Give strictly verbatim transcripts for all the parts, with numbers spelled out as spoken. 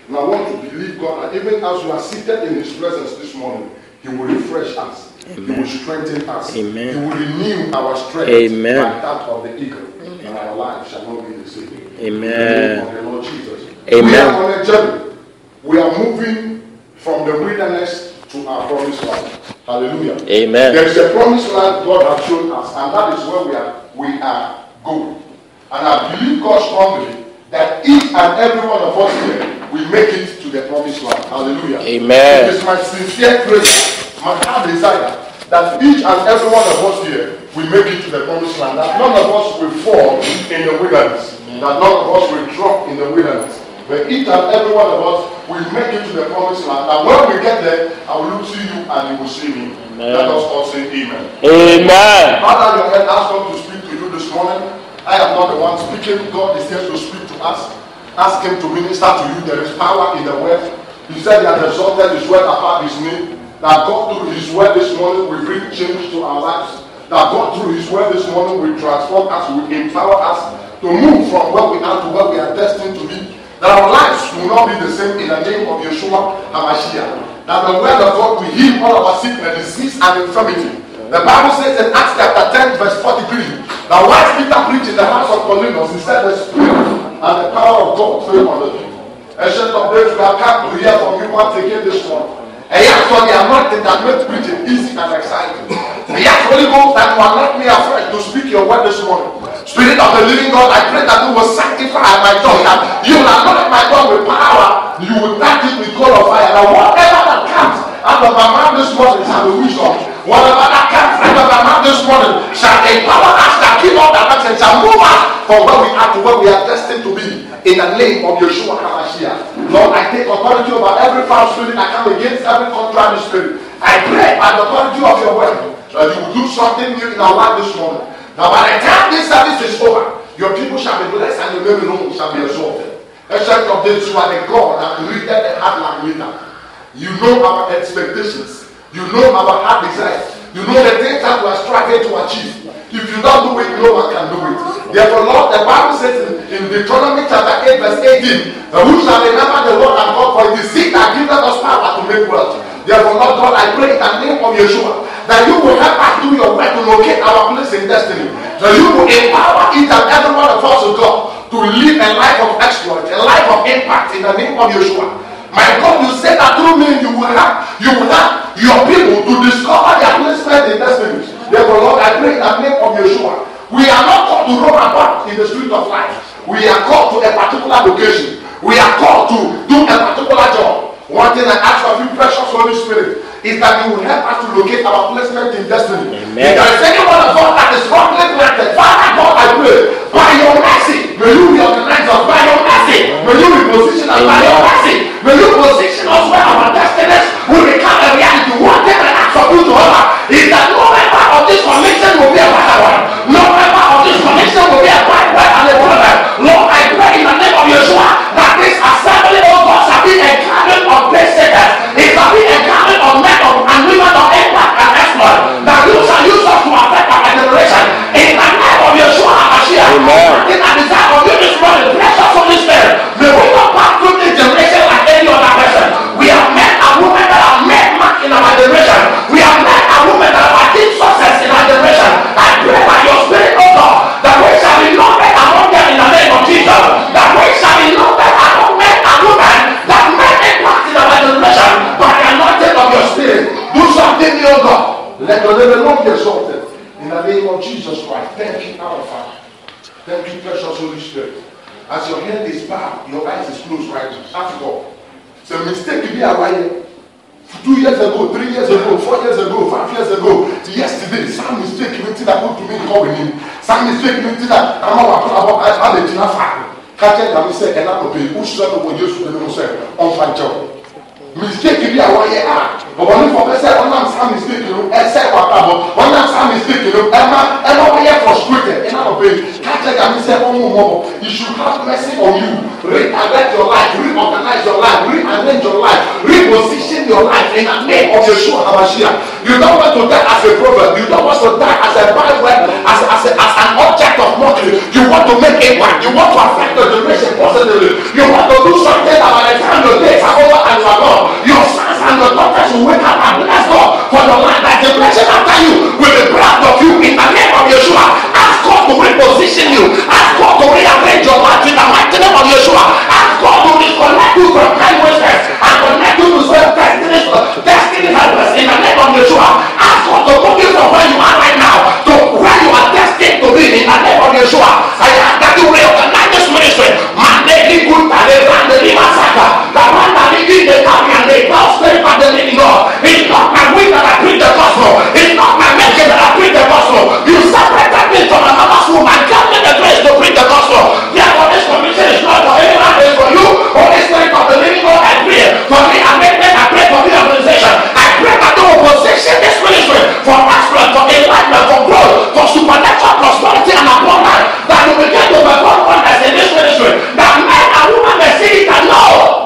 And I want to believe God that even as we are seated in His presence this morning, He will refresh us. Amen. He will strengthen us. Amen. He will renew our strength. Amen. Like that of the eagle. Amen. And our life shall not be the same. Amen. In the name of the Lord Jesus. Amen. We are on a journey. We are moving from the wilderness to our promised land. Hallelujah. Amen. There is a promised land God has shown us, and that is where we are we are going. And I believe God strongly that each and every one of us here will make it to the promised land. Hallelujah. Amen. It is my sincere prayer, my heart desire, that each and every one of us here will make it to the promised land. That none of us will fall in the wilderness. That none of us will drop in the wilderness. But each and every one of us will make it to the promised land. And when we get there, I will look to you and you will see me. Amen. Let us all say amen. Amen. Father, your head, ask God to speak to you this morning. I am not the one speaking. God is here to speak to us. Ask Him to minister to you. There is power in the word. He said He has exalted His word above His name. That God through His word this morning will bring change to our lives. That God through His word this morning will transform us, will empower us to move from where we are to where we are destined to be. That our lives will not be the same in the name of Yeshua HaMashiach. That the word of God will heal all our sickness, disease, and infirmity. The Bible says in Acts chapter ten, verse forty-three, that while Peter preached in the house of Cornelius, he said the Spirit and the power of God fell on the people. Ancient of days, we have come to hear from you once again this morning. And yes, for the anointing that makes preaching easy and exciting. And yes, Holy Ghost, that you are not me afraid to speak your word this morning. Spirit of the living God, I pray that you will sanctify my tongue, that you will anoint my tongue with power, you will touch it with coal of fire. Now whatever that comes out of my mouth this morning shall be wisdom. Whatever that comes out of my mouth this morning shall empower us, shall keep up that action, shall move us from where we are to where we are destined to be. In the name of Yeshua HaMashiach. Lord, I take authority over every foul spirit. I come against every contrary spirit. I pray by the authority of your word that you will do something new in our life this morning. Now by the time this service is over, your people shall be blessed and your name alone shall be exalted. Except of this, you are the God that created the heart like meter. You know our expectations. You know our heart desires. You know the things that we are striving to achieve. If you don't do it, no one can do it. Therefore, Lord, the Bible says in, in Deuteronomy chapter eight, verse eighteen, that who shall remember the Lord and God, for it is He that giveth us power to make wealth. Therefore, Lord God, I pray in the name of Yeshua that you will help us do your work to locate our place in destiny. That you will empower each and every one of us, God, to live a life of exploit, a life of impact in the name of Yeshua. My God, you said that through me you will have you will have your people to discover their placement in destiny. Therefore, Lord, I pray in the name of Yeshua. We are not called to roam about in the street of life. We are called to a particular location. We are called to do a particular job. One thing I ask of you, precious Holy Spirit, is that you will help us to locate our placement in destiny. Amen. If there is any one of us that is wrongly planted, Father God, I pray, by your mercy, may you reorganize us. By your mercy, may you reposition us. By your mercy, may you position us where our destinies will become a reality. One thing I ask of you to honor is that no member of this connection will be a bad one. No member of this connection will be a bad one and a problem. Lord, I pray in the name of Yeshua that this assembly, oh God, shall be a gathering of blessedness. It shall be a gathering of men of and women of impact and exploit. That you shall use us to affect our generation. In the name of Yeshua HaMashiach. Amen. In the desire of you this morning, precious Holy Spirit, may we not pass through this generation like any other person. We have men and women that have made mark in our generation. We have men and women that have achieved success in our generation. I pray by your Spirit, oh God, that we shall be numbered among them in the name of Jesus. That we shall be numbered among men and women that made impact in our generation by the anointing of your Spirit. Do something, oh God. Let your name alone be exalted. In the name of Jesus Christ. Thank you, our Father. Thank you, precious Holy Spirit. As your head is bowed, your eyes is closed right now. Ask God. It's a mistake to be away. Two years ago, three years ago, four years ago, five years ago, yesterday, some mistake you did that put to me calling him. Some mistake you did that I'm not about I did not find. Catch it, let me say, and I'm going to be pushed up when you should have said, on fine job. Mistake to be away. But when you forget, one of some mistake, you know, and say what about one of some mistake, you know, Emma, Emma, we are frustrated. And I'm going to catch it, let me say, oh, more. You should have mercy on you. Redirect your life, reorganize your life, rearrange your life, reposition your life in the name of Yeshua HaMashiach. You don't want to die as a prophet. You don't want to die as a byword, as, as, a, as an object of mockery. You want to make impact. You want to affect the generation positively. You want to do something about the time you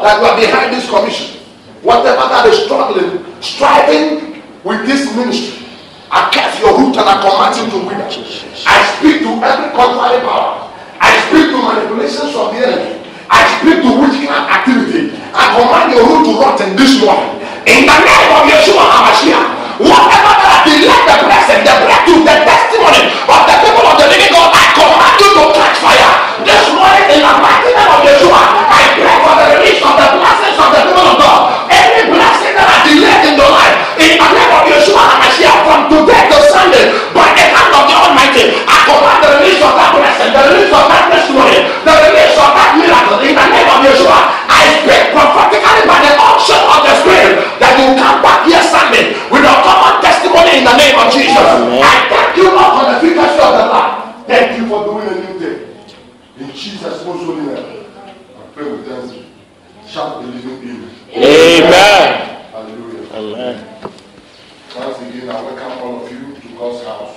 that you are behind this commission. Whatever that is struggling, striving with this ministry, I cast your root and I command you to wither. I speak to every contrary power. I speak to manipulations of the enemy. I speak to witchcraft activity. I command your root to rot in this morning. In the name of Yeshua HaMashiach, whatever that delayed the blessing, the breakthrough, the testimony of the people of the living God, I command you to catch fire. This morning, in the mighty name of Yeshua, I pray for the release of the blessings of the people of God. Any blessing that are delayed in your life, in the name of Yeshua HaMashiach, from today to Sunday, by the hand of the Almighty, I command the release of that blessing, the release of that testimony, the release of that miracle. In the name of Yeshua, I speak prophetically by the unction of the Spirit that you come back here Sunday with a common testimony in the name of Jesus. Amen. I thank you, Lord, for the efficacy of the Lord. Thank you for doing a new thing. In Jesus' most holy name, I pray with thanksgiving. Shout the living amen. Amen. Hallelujah. Amen. Once again, I welcome all of you to God's house.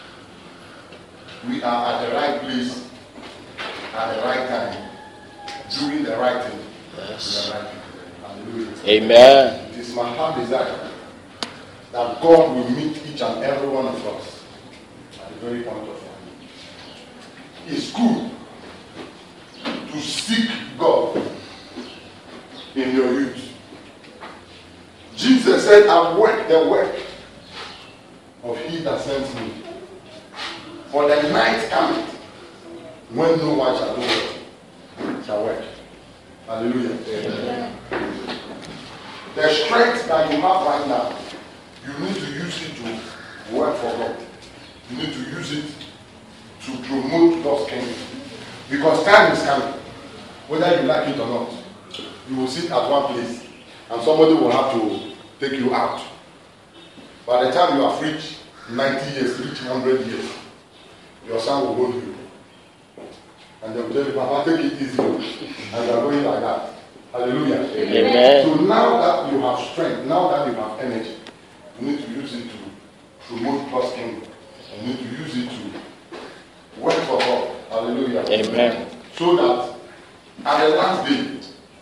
We are at the right place, at the right time, doing the right thing. Yes. The right thing. Hallelujah. Amen. It is my heart desire that God will meet each and every one of us at the very point of time. It's good to seek God in your youth. Jesus said, I work the work of he that sends me. For the night cometh when no one shall do it, shall work. Hallelujah. Amen. The strength that you have right now, you need to use it to work for God. You need to use it to promote God's kingdom. Because time is coming. Whether you like it or not, you will sit at one place and somebody will have to take you out. By the time you have reached ninety years, reached one hundred years, your son will hold you. And they will tell you, Papa, take it easy. And you are going like that. Hallelujah. Amen. So now that you have strength, now that you have energy, you need to use it to promote God's kingdom. You need to use it to work for God. Hallelujah. Amen. So that at the last day,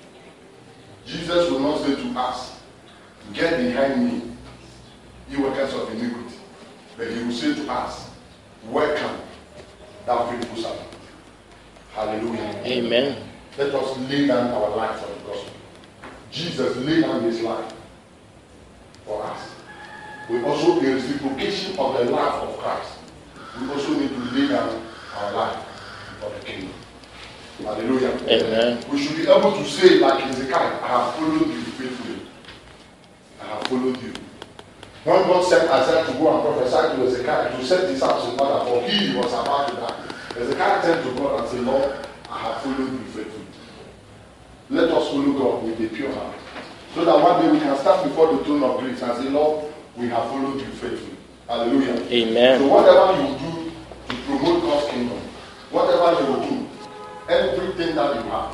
Jesus will not say to us, get behind me, you workers of iniquity. But he will say to us, welcome, thou faithful servant. Hallelujah. Amen. Let us lay down our life for the gospel. Jesus laid down his life for us. We also, in reciprocation of the life of Christ, we also need to lay down our life for the kingdom. Hallelujah. Amen. We should be able to say, like Hezekiah, I have followed you faithfully. I have followed you. When God sent Isaiah to go and prophesy to Hezekiah to set this house in order, for he was about to die, Hezekiah turned to God and said, Lord, I have followed you faithfully. Let us follow God with a pure heart. So that one day we can stand before the throne of grace and say, Lord, we have followed you faithfully. Hallelujah. Amen. So whatever you do to promote God's kingdom, whatever you will do, everything that you have,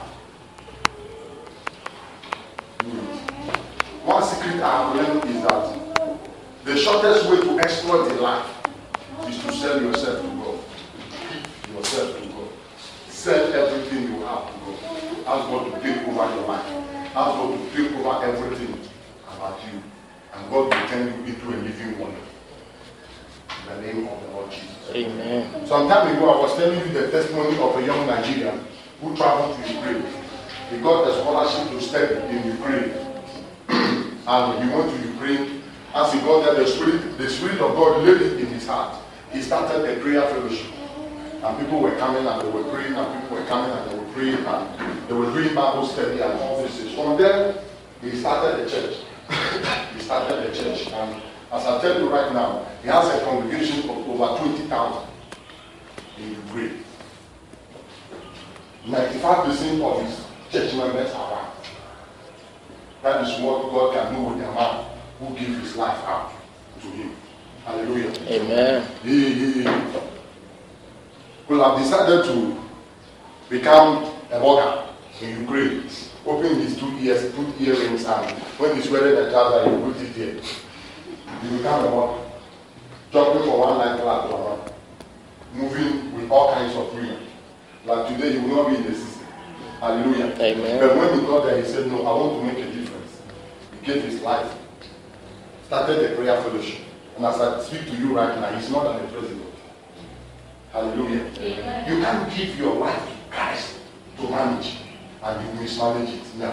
do it. One secret I have learned is that the shortest way to exploit a life is to sell yourself to God. Give yourself to God. Sell everything you have to God. Ask God to take over your life. Ask God to take over everything about you. And God will turn you into a living wonder. In the name of the Lord Jesus. Amen. Some time ago, I was telling you the testimony of a young Nigerian who traveled to Ukraine. He got a scholarship to study in Ukraine. And he went to Ukraine. As he got there, the Spirit, the Spirit of God laid it in his heart. He started a prayer fellowship. And people were coming and they were praying, and people were coming and they were praying, and they were doing Bible study and all this. From there, he started a church. he started a church. And as I tell you right now, he has a congregation of over twenty thousand in Ukraine. ninety-five percent of his church members are white. That is what God can do with a man who gives his life out to him. Hallelujah. Amen. He, he, he will have decided to become a blogger in Ukraine. Open his two ears, put earrings, and when he's wearing the trouser, he put it here. He become a blogger. Jumping from one nightclub to another. Moving with all kinds of women. Like today, he will not be in the system. Hallelujah. Amen. But when he got there, he said, no, I want to make a difference. He gave his life. Started the prayer fellowship. And as I speak to you right now, he's not an president. Hallelujah. Amen. You can't give your life to Christ to manage and you mismanage it. No.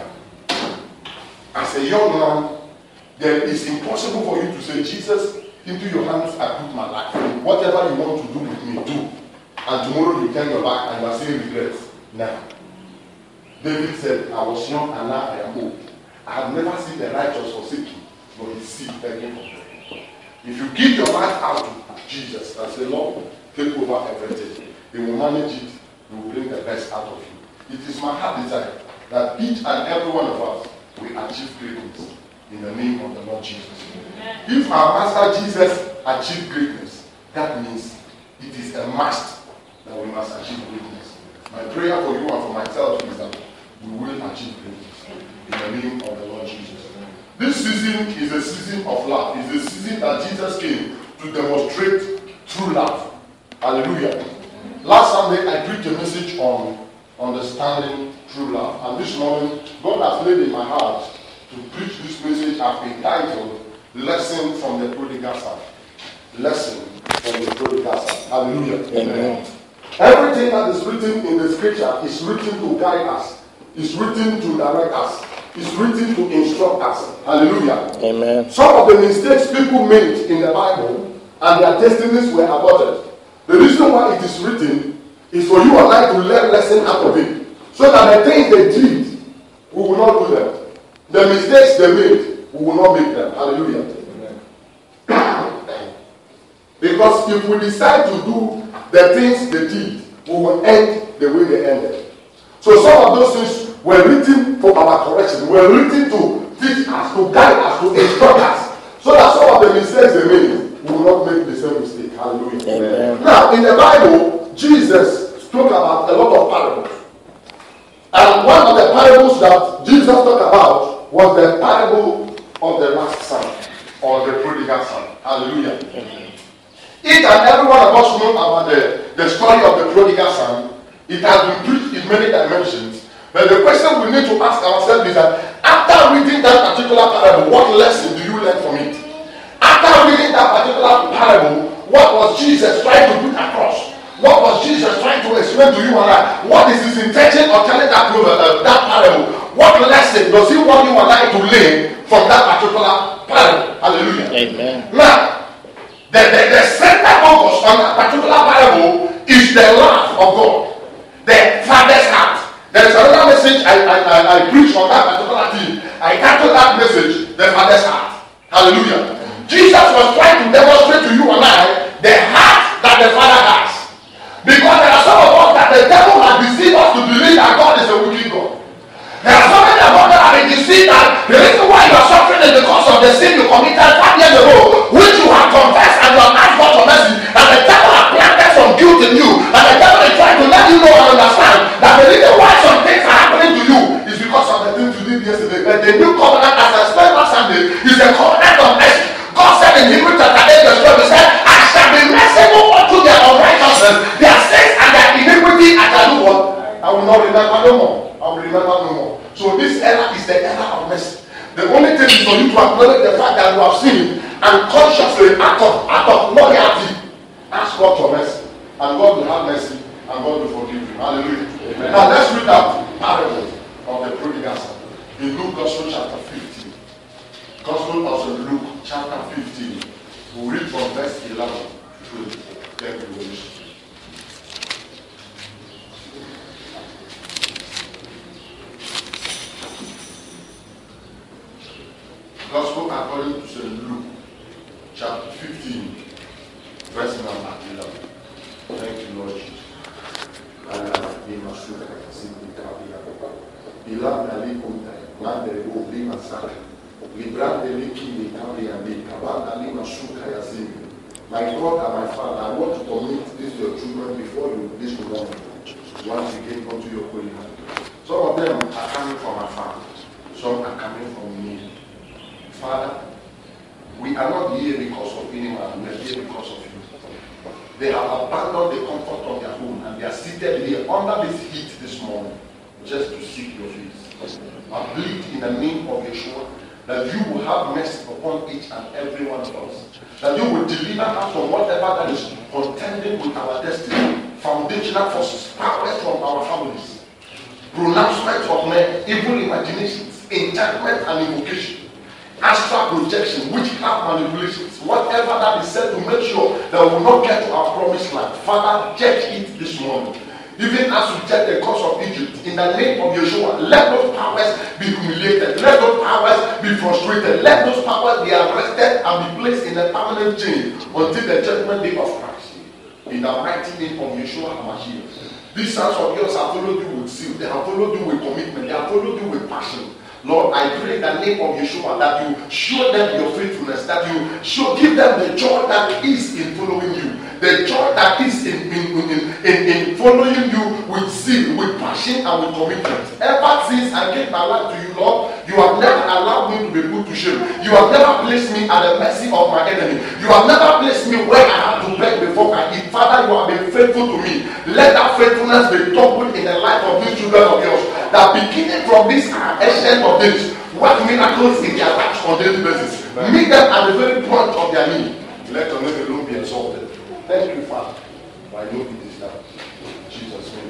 As a young man, then it's impossible for you to say, Jesus, into your hands I put my life. Whatever you want to do with me, do. And tomorrow you turn your back and you are saying regrets. No. David said, I was young and now I am old. I have never seen the righteous forsaken, nor his seed begging for bread. If you give your life out to Jesus and say, Lord, take over everything, he will manage it, he will bring the best out of you. It is my heart desire that each and every one of us will achieve greatness in the name of the Lord Jesus. Amen. If our Master Jesus achieved greatness, that means it is a must that we must achieve greatness. My prayer for you and for myself is that we will achieve greatness in the name of the Lord Jesus. This season is a season of love. It's a season that Jesus came to demonstrate true love. Hallelujah. Last Sunday I preached a message on understanding true love. And this morning God has laid in my heart to preach this message I've entitled Lesson from the Prodigal Son. Lesson from the Prodigal Son. Hallelujah. Amen. Everything that is written in the scripture is written to guide us. It's written to direct us. It's written to instruct us. Hallelujah. Amen. Some of the mistakes people made in the Bible and their testimonies were aborted. The reason why it is written is for you and I to learn lesson out of it. So that the things they did, we will not do them. The mistakes they made, we will not make them. Hallelujah. Amen. Because if we decide to do the things they did, we will end the way they ended. So some of those things were written for our correction, were written to teach us, to guide us, to instruct us, so that some of the mistakes they made, we will not make the same mistake. Hallelujah. Amen. Now, in the Bible, Jesus spoke about a lot of parables. And one of the parables that Jesus talked about was the parable of the last son, or the prodigal son. Hallelujah. Amen. Each and every one of us know about the, the story of the prodigal son. It has been preached in many dimensions. But the question we need to ask ourselves is that after reading that particular parable, what lesson do you learn from it? After reading that particular parable, what was Jesus trying to put across? What was Jesus trying to explain to you and I? What is his intention of telling that, uh, that parable? What lesson does he want you and I to learn from that particular parable? Hallelujah. Amen. Now, the, the, the center focus on that particular parable is the love of God. The Father's heart. There is another message I, I, I, I preach on that particular theme. I titled that message, the Father's heart. Hallelujah. Jesus was trying to demonstrate to you and I the heart that the Father has. Because there are some of us that the devil has deceived us to believe that God is a wicked God. There are so many of us that have been deceived that the reason why you are suffering is because of the sin you committed five years ago, which you have confessed and you have asked God for mercy, and the devil has planted some guilt in you, and the devil is trying to let you know and understand that the reason why some things are happening to you is because of the things you did yesterday. But the new covenant, as I explained last Sunday, is a covenant of mercy. God said in Hebrews chapter eight verse twelve, he said, I shall be merciful unto their unrighteousness, their sins and their iniquity I shall do what? I will not remember no more. I will remember no more. So this era is the era of mercy. The only thing is for you to acknowledge the fact that you have sinned and consciously, out of, out of loyalty, ask God for mercy. And God will have mercy and God will forgive you. Hallelujah. Amen. Now let's read that parable of the prodigal son in Luke Gospel chapter fifteen. Gospel of Luke chapter fifteen. We'll read from verse eleven to thank you, Holy Spirit. Gospel according to Saint Luke chapter fifteen, verse number eleven. Thank you, Lord Jesus. My God and my Father, I want to commit this to your children before you this morning. Once again, unto your holy hand. Some of them are coming from afar. Some are coming from me. Father, we are not here because of anyone, we are here because of you. They have abandoned the comfort of their home and they are seated here under this heat this morning just to plead in the name of Yeshua that you will have mercy upon each and every one of us. That you will deliver us from whatever that is contending with our destiny, foundational forces, powers from our families, pronouncement of men, evil imaginations, enchantment and invocation, astral projection, witchcraft manipulations, whatever that is said to make sure that we will not get to our promised land. Father, judge it this morning. Even as we judge the cause of Egypt, in the name of Yeshua, let those powers be humiliated, let those powers be frustrated, let those powers be arrested and be placed in a permanent chain until the judgment day of Christ. In the mighty name of Yeshua HaMashiach. These sons of yours have followed you with zeal, they have followed you with commitment, they have followed you with passion. Lord, I pray in the name of Yeshua that you show them your faithfulness, that you show, give them the joy that is in following you, the joy that is in, in, in, in, in following you with zeal, with passion, and with commitment. Ever since I gave my life to you, Lord, you have never allowed me to be put to shame. You have never placed me at the mercy of my enemy. You have never placed me where I have to beg before I eat. Father, you have been faithful to me. Let that faithfulness be doubled in the life of these children of yours, that beginning from this ancient of days, work miracles in their lives on daily basis. Meet them at the very point of their need. Let your name alone be exalted. Thank you, Father. I know it is done. In Jesus' name.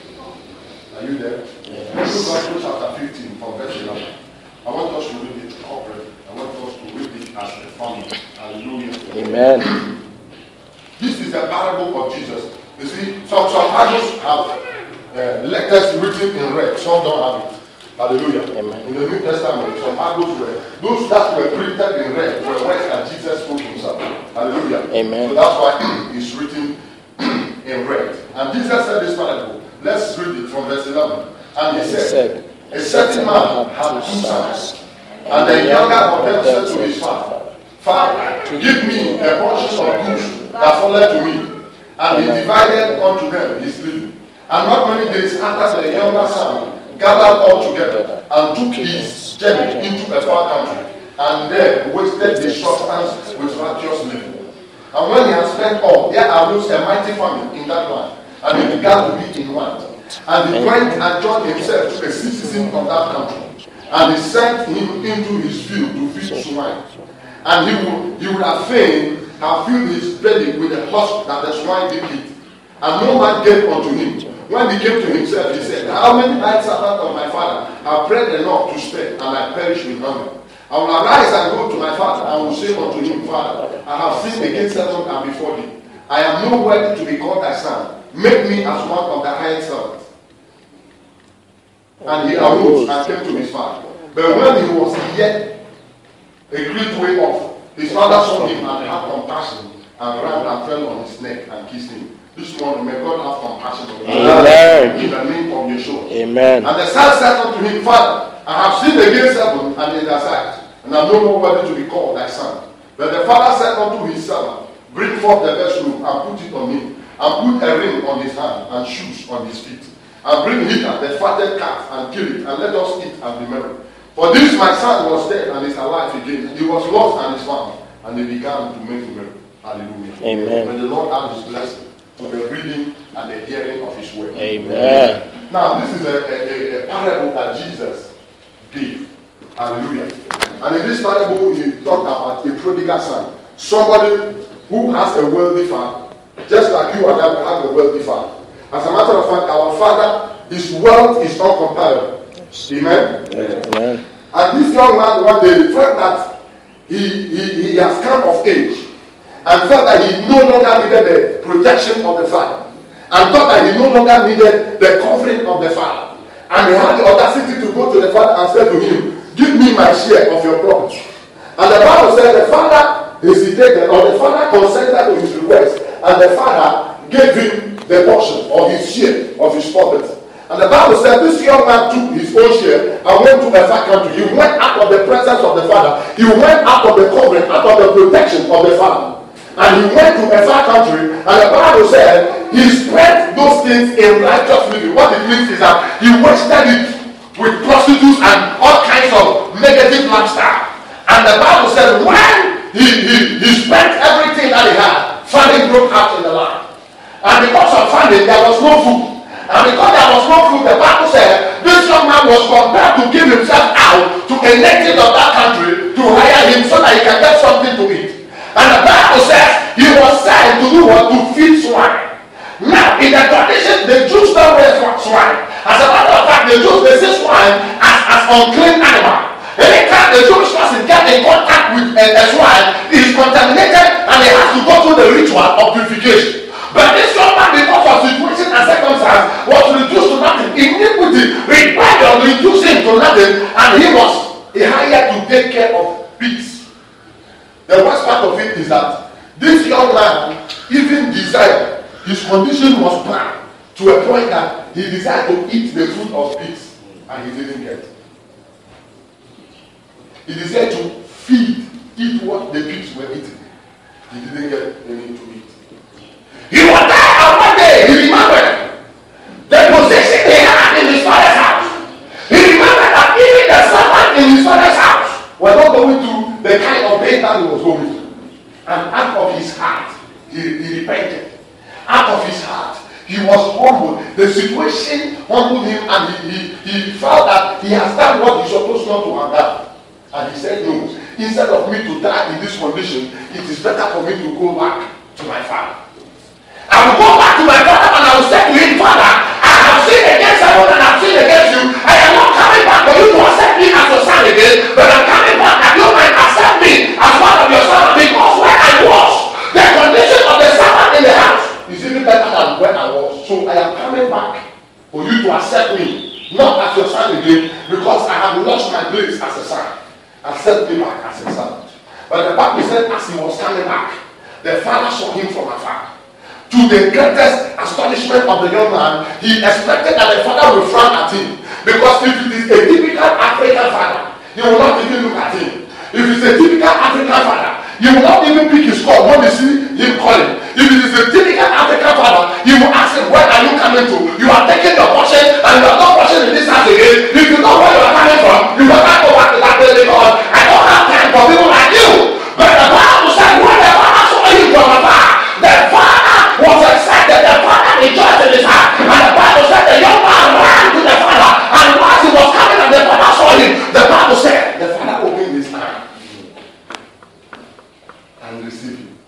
Are you there? Yes. Luke chapter fifteen from verse eleven. I want us to read it corporately. I want us to read it as a family. Hallelujah. Amen. This is the parable of Jesus. You see, some, some Bibles have uh, letters written in red. Some don't have it. Hallelujah. Amen. In the New Testament, some Bibles were, those that were printed in red were words that Jesus spoke himself. Hallelujah. Amen. So that's why it's written in red. And Jesus said this parable. Let's read it from verse eleven. And he, and he said, said, a certain man had two sons, and the younger of them said to his father, Father, give me a portion of goods that falleth to me. And he divided unto them his living. And not many days after, the younger son gathered all together and took his journey into a far country, and there wasted his substance with righteous living. And when he had spent all, there arose a mighty famine in that land, and he began to be in want. And he went and joined himself to a citizen of that country, and he sent him into his field to feed swine. And he would, he would have fain have filled his belly with the husk that the swine did eat. And no man gave unto him. When he came to himself, he said, How many night servants of my father have bread enough to spare, and I perish with hunger? I will arise and go to my father, and will say unto him, Father, I have sinned against heaven and before thee. I am not worthy to be called thy son. Make me as one of the highest servants. And he arose and came to his father. But when he was yet a great way off, his father saw him and had compassion, and ran and fell on his neck and kissed him. This morning, may God have compassion on you. Amen. In the name of Yeshua. Amen. And the son said unto him, Father, I have sinned against heaven and in thy sight, and I am no more worthy to be called thy son. But the father said unto his servant, Bring forth the best robe and put it on him, and put a ring on his hand and shoes on his feet. And bring hither the fatted calf and kill it, and let us eat and be merry. For this my son was dead and is alive again. He was lost and is found. And they began to make merry. Hallelujah. Amen. May the Lord add his blessing to the reading and the hearing of his word. Amen. Now, this is a, a, a parable that Jesus gave. Hallelujah. And in this parable, he talked about a prodigal son. Somebody who has a wealthy father. Just like you and I have a wealthy father. As a matter of fact, our father, his wealth is uncomparable. Amen? Amen. And this young man one day felt that he, he, he has come of age, and felt that he no longer needed the protection of the father, and thought that he no longer needed the covering of the father. And he had the audacity to go to the father and say to him, Give me my share of your property. And the Bible said the father hesitated, or the father consented to his request, and the father gave him the portion or his share of his property. And the Bible said this young man took his own share and went to a far country. He went out of the presence of the father. He went out of the covering, out of the protection of the father. And he went to a far country, and the Bible said he spent those things in righteous living. What it means is that he wasted it with prostitutes and all kinds of negative lifestyle. And the Bible said when he, he, he spent everything that he had, famine broke out in the land. And because of famine, there was no food. And because there was no food, the Bible said this young man was compelled to give himself out a native of that country to hire him so that he can get something to eat. And the Bible says he was sent to do what? To feed swine. Now, in the tradition, the Jews don't wear swine. As a matter of fact, the Jews, they see swine as an unclean animal. Anytime the Jewish person gets in contact with a, a swine, he is contaminated and he has to go through the ritual of purification. But this young man, because of situation and circumstance, was reduced to nothing. Iniquity, rebellion, reduced him to nothing, and he was hired to take care of pigs. The worst part of it is that this young man even desired, his condition was bad to a point that he desired to eat the food of pigs, and he didn't get it. He desired to feed, eat what the pigs were eating. He didn't get any to eat. He was there, and one day he remembered the position he had in his father's house. He remembered that even the servant in his father's house were not going through the kind of pain that he was going through. And out of his heart, he, he repented. Out of his heart, he was humble. The situation humbled him, and he, he, he felt that he has done what he's supposed not to have done. And he said, no, instead of me to die in this condition, it is better for me to go back to my father. I will go back to my father and I will say to him, Father, I have sinned against heaven and I have sinned against you. I am not coming back for you to accept me as your son again, but I'm coming back that you might accept me as one of your sons, because where I was, the condition of the servant in the house is even better than where I was. So I am coming back for you to accept me, not as your son again, because I have lost my place as a son. Accept me back as a servant. But the Bible said as he was coming back, the father saw him from afar. To the greatest astonishment of the young man, he expected that the father would frown at him. Because if it is a typical African father, he will not even look at him. If it's a typical African father, he will not even pick his call when you see him calling. If it is a typical African father, he will ask him, where are you coming to? You are taking your portion and you are not portion in this house again. If you know where you are coming from, you will not go back to that place because I don't have time for people like you. But the Bible said when the father saw him from afar, the father was excited. The father rejoiced in his heart. And the Bible said the young man ran to the father, and once he was coming and the father saw him, the Bible said the father opened his hand and received him.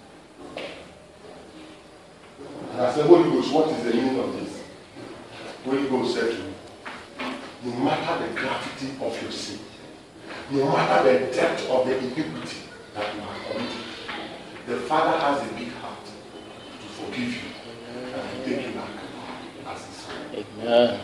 And I said, Holy Ghost, what is the meaning of this? Holy Ghost said to me, no matter the gravity of your sin, no matter the depth of the iniquity that you have committed, the Father has a big heart to forgive you and to take you back as his son. Amen.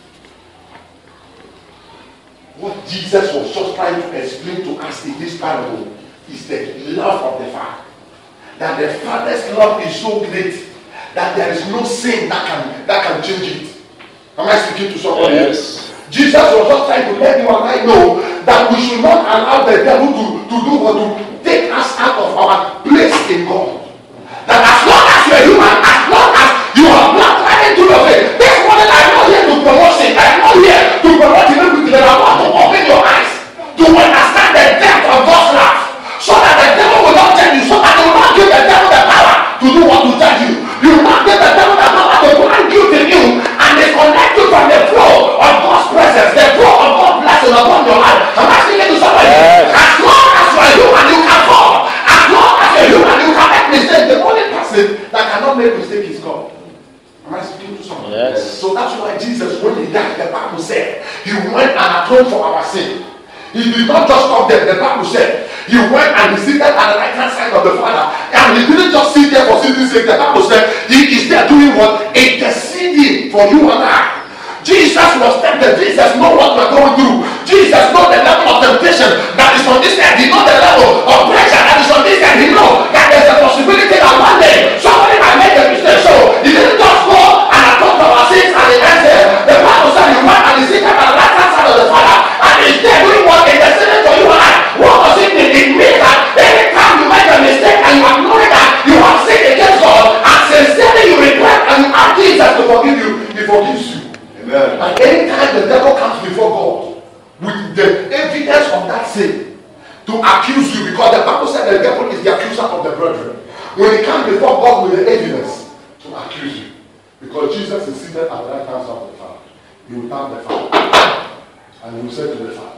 What Jesus was just trying to explain to us in this parable is the love of the Father. That the Father's love is so great that there is no sin that can that can change it. Am I speaking to somebody? Yes. Jesus was just trying to let you and I know that we should not allow the devil to, to do what to take us out of our place in God. That as long as you are human, as long as you are not running to your faith, this morning I'm not here to promote sin. I'm not here to promote iniquity, but I want to open your eyes to understand the depth of God's love, so that the devil will not tell you, so that you will not give the devil the power to do what to tell you. You will not give the devil the power to plant guilt in you and disconnect you from the flow of God's presence, the flow of God's blessing upon your life. Am I speaking to somebody? Yes. As long as you are human, you can fall. As long as you are human, you can make mistakes. The only person that cannot make mistakes is God. Am I speaking to somebody? Yes. So that's why Jesus, when he died, the Bible said, he went and atoned for our sin. He did not just stop there. The Bible said he went and he seated at the right hand side of the Father. And he didn't just sit there for sitting sake. The Bible said he is there doing what? Interceding for you and I. Jesus was tempted. Jesus knows what we're going through. Jesus knows the level of temptation that is on this end. He knows the level of pressure that is on this end. He knows that there's a possibility that one day somebody might make a mistake. So he didn't just go and atone for our sins and he ends there. The Bible said he went and he seated at the right hand side of the Father. And he's there doing what? Interceding for you and I. What does it mean? It means that anytime you make a mistake and you acknowledge that you have sinned against God and sincerely you regret and you ask Jesus to forgive you, he forgives you. Amen. And anytime the devil comes before God with the evidence of that sin to accuse you, because the Bible said the devil is the accuser of the brethren. When he comes before God with the evidence to accuse you, because Jesus is seated at the right hand side of the Father, he will thank the Father and he will say to the Father,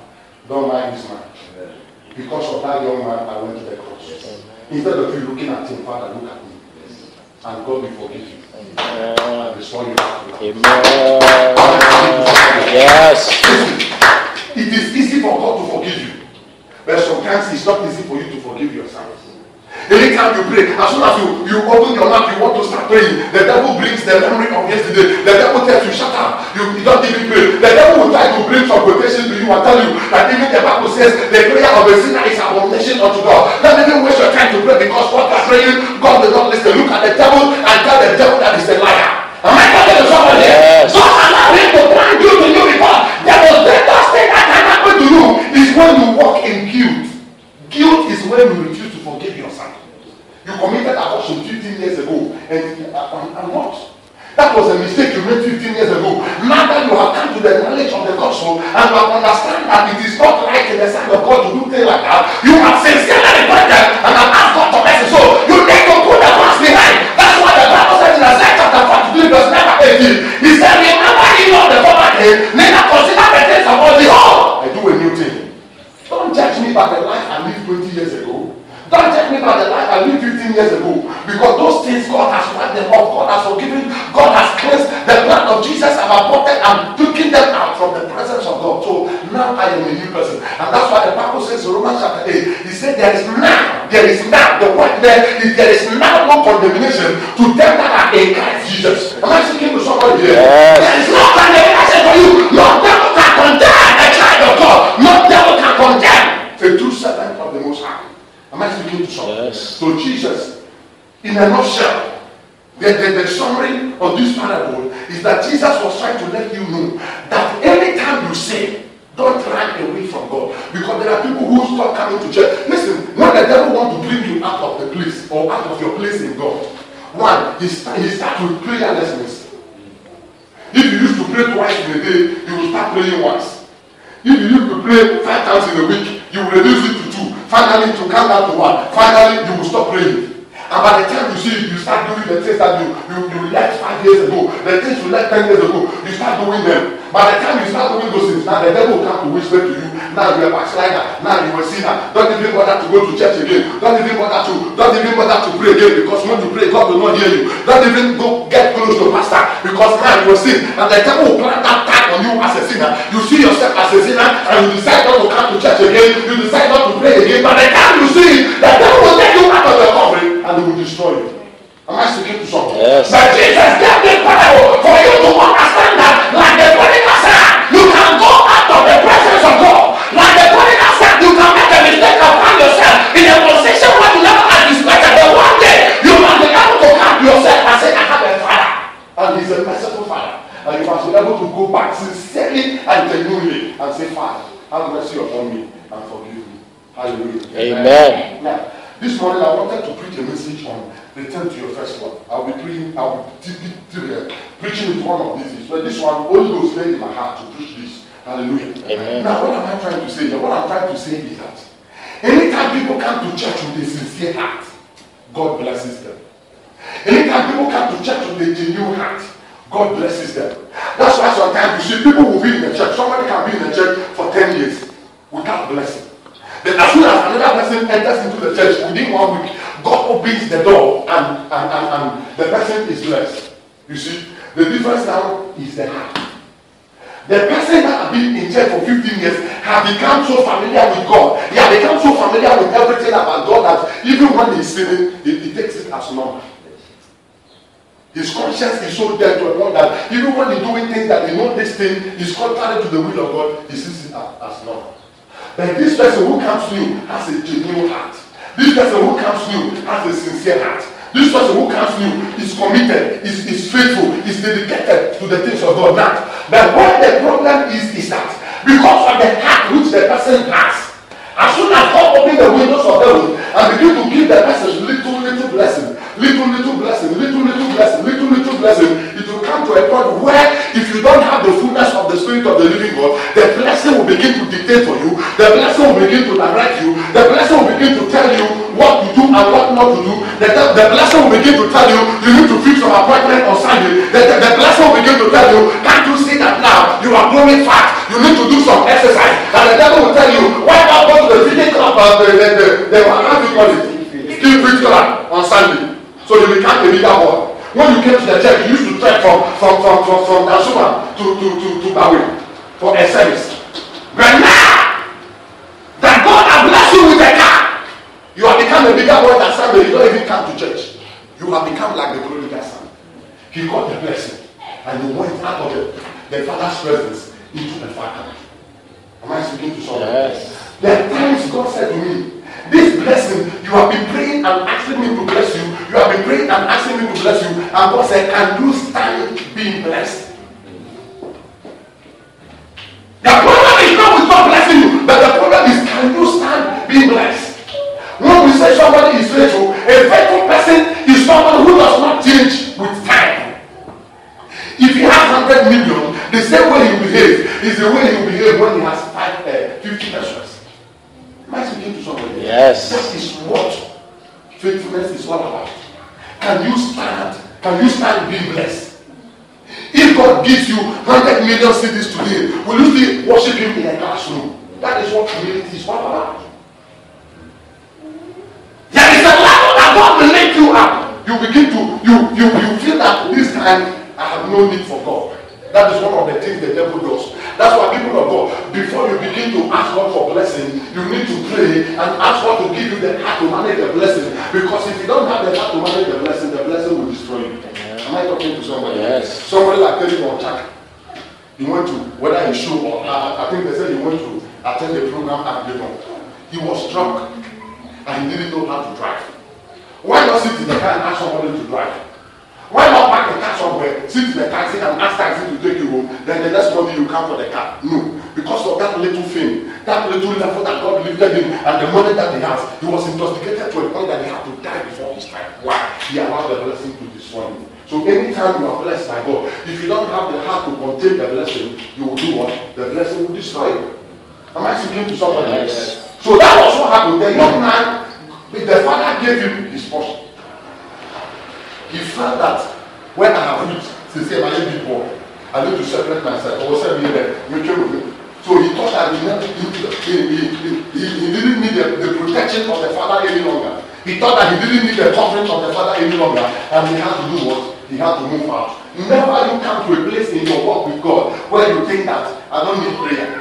Don't mind this man. Because of that young man, I went to the cross. Instead of you looking at him, Father, look at me. And God will forgive you. And restore you back to life. Amen. Yes. It is easy for God to forgive you. But sometimes it's not easy for you to forgive yourself. Anytime you pray, as soon as you, you open your mouth, you want to start praying, the devil brings the memory of yesterday. The devil tells you, shut up. You, you don't even pray. The devil will try to bring some quotation to you and tell you that even the Bible says the prayer of a sinner is abomination unto God. Don't even waste your time to pray because what you are praying, God will not listen. Look at the devil and tell the devil that he's a liar. Am I talking to somebody? Yes. Don't allow him to blind you to you because the most dangerous thing that can happen to you is when you walk in guilt. Guilt is when you refuse to forgive yourself. You committed abortion fifteen years ago and uh, I'm not. That was a mistake you made fifteen years ago. Now that you have come to the knowledge of the gospel and you have understand that it is not right in the sight of God to do things like that, you have sincerely repented and have asked God to mercy. So you need to put the past behind. That's why the Bible says in Isaiah chapter forty-three verse number eighteen, he said, remember ye not the former thing, neither consider the things of old. Behold, I do a new thing. Don't judge me by the life I lived twenty years ago. Don't judge me by the life I lived fifteen years ago. Because those things God has wiped them off, God has forgiven, God has cleansed. The blood of Jesus have aborted and taken them out from the presence of God. So now I am a new person. And that's why the Bible says in Romans chapter eight, he said there is now, there is now, the word there is there is now no condemnation to them that are in Christ Jesus. Am I speaking to somebody here? Yes. There is no condemnation for you. No devil can condemn a child of God. No devil can condemn a true servant of the Most High. Am I speaking to someone? Yes. So Jesus, in a nutshell, the, the, the summary of this parable is that Jesus was trying to let you know that anytime you sin, don't run away from God. Because there are people who stop coming to church. Listen, when the devil wants to bring you out of the place or out of your place in God, one, he, start, he starts with prayerlessness. If you used to pray twice in a day, you will start praying once. If you used to pray five times in a week, you will reduce it to two. Finally, to come down to one. Finally, you will stop praying. And by the time you see it, you start doing the things that you, you, you left five years ago, the things you left ten years ago, you start doing them. By the time you start doing those things, now the devil will come to whisper to you, now you are a backslider, now you are a sinner. Don't even bother to go to church again. Don't even bother to, don't even bother to pray again, because when you pray, God will not hear you. Don't even go get close to pastor, because now you are sin. And the devil will plant that tag on you as a sinner. You see yourself as a sinner, and you decide not to come to church again, you decide not to pray again. By the time you see it, the devil will take you out of the covering, and they will destroy you. Am I speaking to something? Yes. But Jesus gave this parable for you to understand that, like the prodigal son, you can go out of the presence of God. Like the prodigal son, you can make a mistake and find yourself in a position where you never anticipated. But one day, you must be able to come to yourself and say, I have a father. And he's a merciful father. And you must be able to go back sincerely and genuinely and say, Father, have mercy upon me and forgive me. Hallelujah. Amen. Now, this morning I wanted to preach a message on return to your first one. I'll be preaching, I'll be t- t- t- preaching with one of these. But this one, Holy Ghost laid in my heart to preach this. Hallelujah. Amen. Now, what am I trying to say here? What I'm trying to say is that anytime people come to church with a sincere heart, God blesses them. Anytime people come to church with a genuine heart, God blesses them. That's why sometimes you see people will be in the church. Somebody can be in the church for ten years without blessing. Then as soon as another person enters into the church within one week, God opens the door and, and, and, and the person is blessed. You see, the difference now is the heart. The person that has been in church for fifteen years has become so familiar with God. He has become so familiar with everything about God that even when he's sinning, he, he takes it as normal. His conscience is so dead to a point that even when he's doing things that he knows this thing is contrary to the will of God, he sees it as, as normal. But this person who comes to you has a genuine heart. This person who comes to you has a sincere heart. This person who comes to you is committed, is, is faithful, is dedicated to the things of God. Now, but what the problem is, is that because of the heart which the person has, as soon as God opens the windows of heaven and begin to give the person little, little blessing, little, little blessing, little, little blessing, little, little blessing, it will come to a point where if you don't have the fullness of the Spirit of the living God, the blessing will begin to dictate for you. The blessing will begin to direct you. The blessing will begin to tell you what to do and what not to do. The, the, the blessing will begin to tell you you need to fix your appointment on Sunday. The, the, the blessing will begin to tell you, can't you see that now you are growing fat? You need to do some exercise. And the devil will tell you, why not go to the fitting club uh, the the the, the how do you call it? Skill fit club on Sunday. So you become a bigger boy. When you came to the church, you used to trek from from from from from Nasuma to to to to Bawe for a service. But now that God has blessed you with a car, you have become a bigger boy than Sunday. You don't even come to church. You have become like the prodigal son. He got the blessing and he went out of the, the father's presence into the father. Am I speaking to someone? Yes. There are times God said to me, this blessing, you have been praying and asking me to bless you. You have been praying and asking me to bless you. And God said, can you stand being blessed? The problem is not with God blessing you, but the problem is, can you stand being blessed? When we say somebody is faithful, a faithful person is someone who does not change with time. If he has one hundred million, the same way he behaves is the way he will behave when he has five, uh, fifty pesos. Am I speaking to somebody? Yes. That is what faithfulness is all about. Can you stand? Can you stand being blessed? If God gives you one hundred million cities today, will you still worship him in a classroom? That is what humility is all about. There is a level that God will make you up. You begin to, you, you, you feel that this time I have no need for God. That is one of the things the devil does. That's why people of God, before you begin to ask God for blessing, you need to pray and ask God to give you the heart to manage the blessing. Because if you don't have the heart to manage the blessing, the blessing will destroy you. Yeah. Am I talking to somebody? Yes. Somebody like Terry Monchak. He went to, whether he show or uh, I think they said he went to attend a program at Devon. He was drunk and he didn't know how to drive. Why not sit in the car and ask somebody to drive? Why not park the car somewhere, sit in the taxi and ask taxi to take you home, then the next morning you come for the car? No. Because of that little thing, that little level that God lifted him and the money that he has, he was intoxicated to a point that he had to die before his time. Why? He allowed the blessing to destroy him. So anytime you are blessed by God, if you don't have the heart to contain the blessing, you will do what? The blessing will destroy you. Am I speaking to somebody? Yes. So that was what happened. The young man, the father gave him his portion. He felt that when I have reached to say my big boy, I need to separate myself. I was saying there, so he thought that he, he, he, he, he didn't need the, the protection of the father any longer. He thought that he didn't need the covering of the father any longer, and he had to do what? He had to move out. Never you come to a place in your walk with God where you think that I don't need prayer.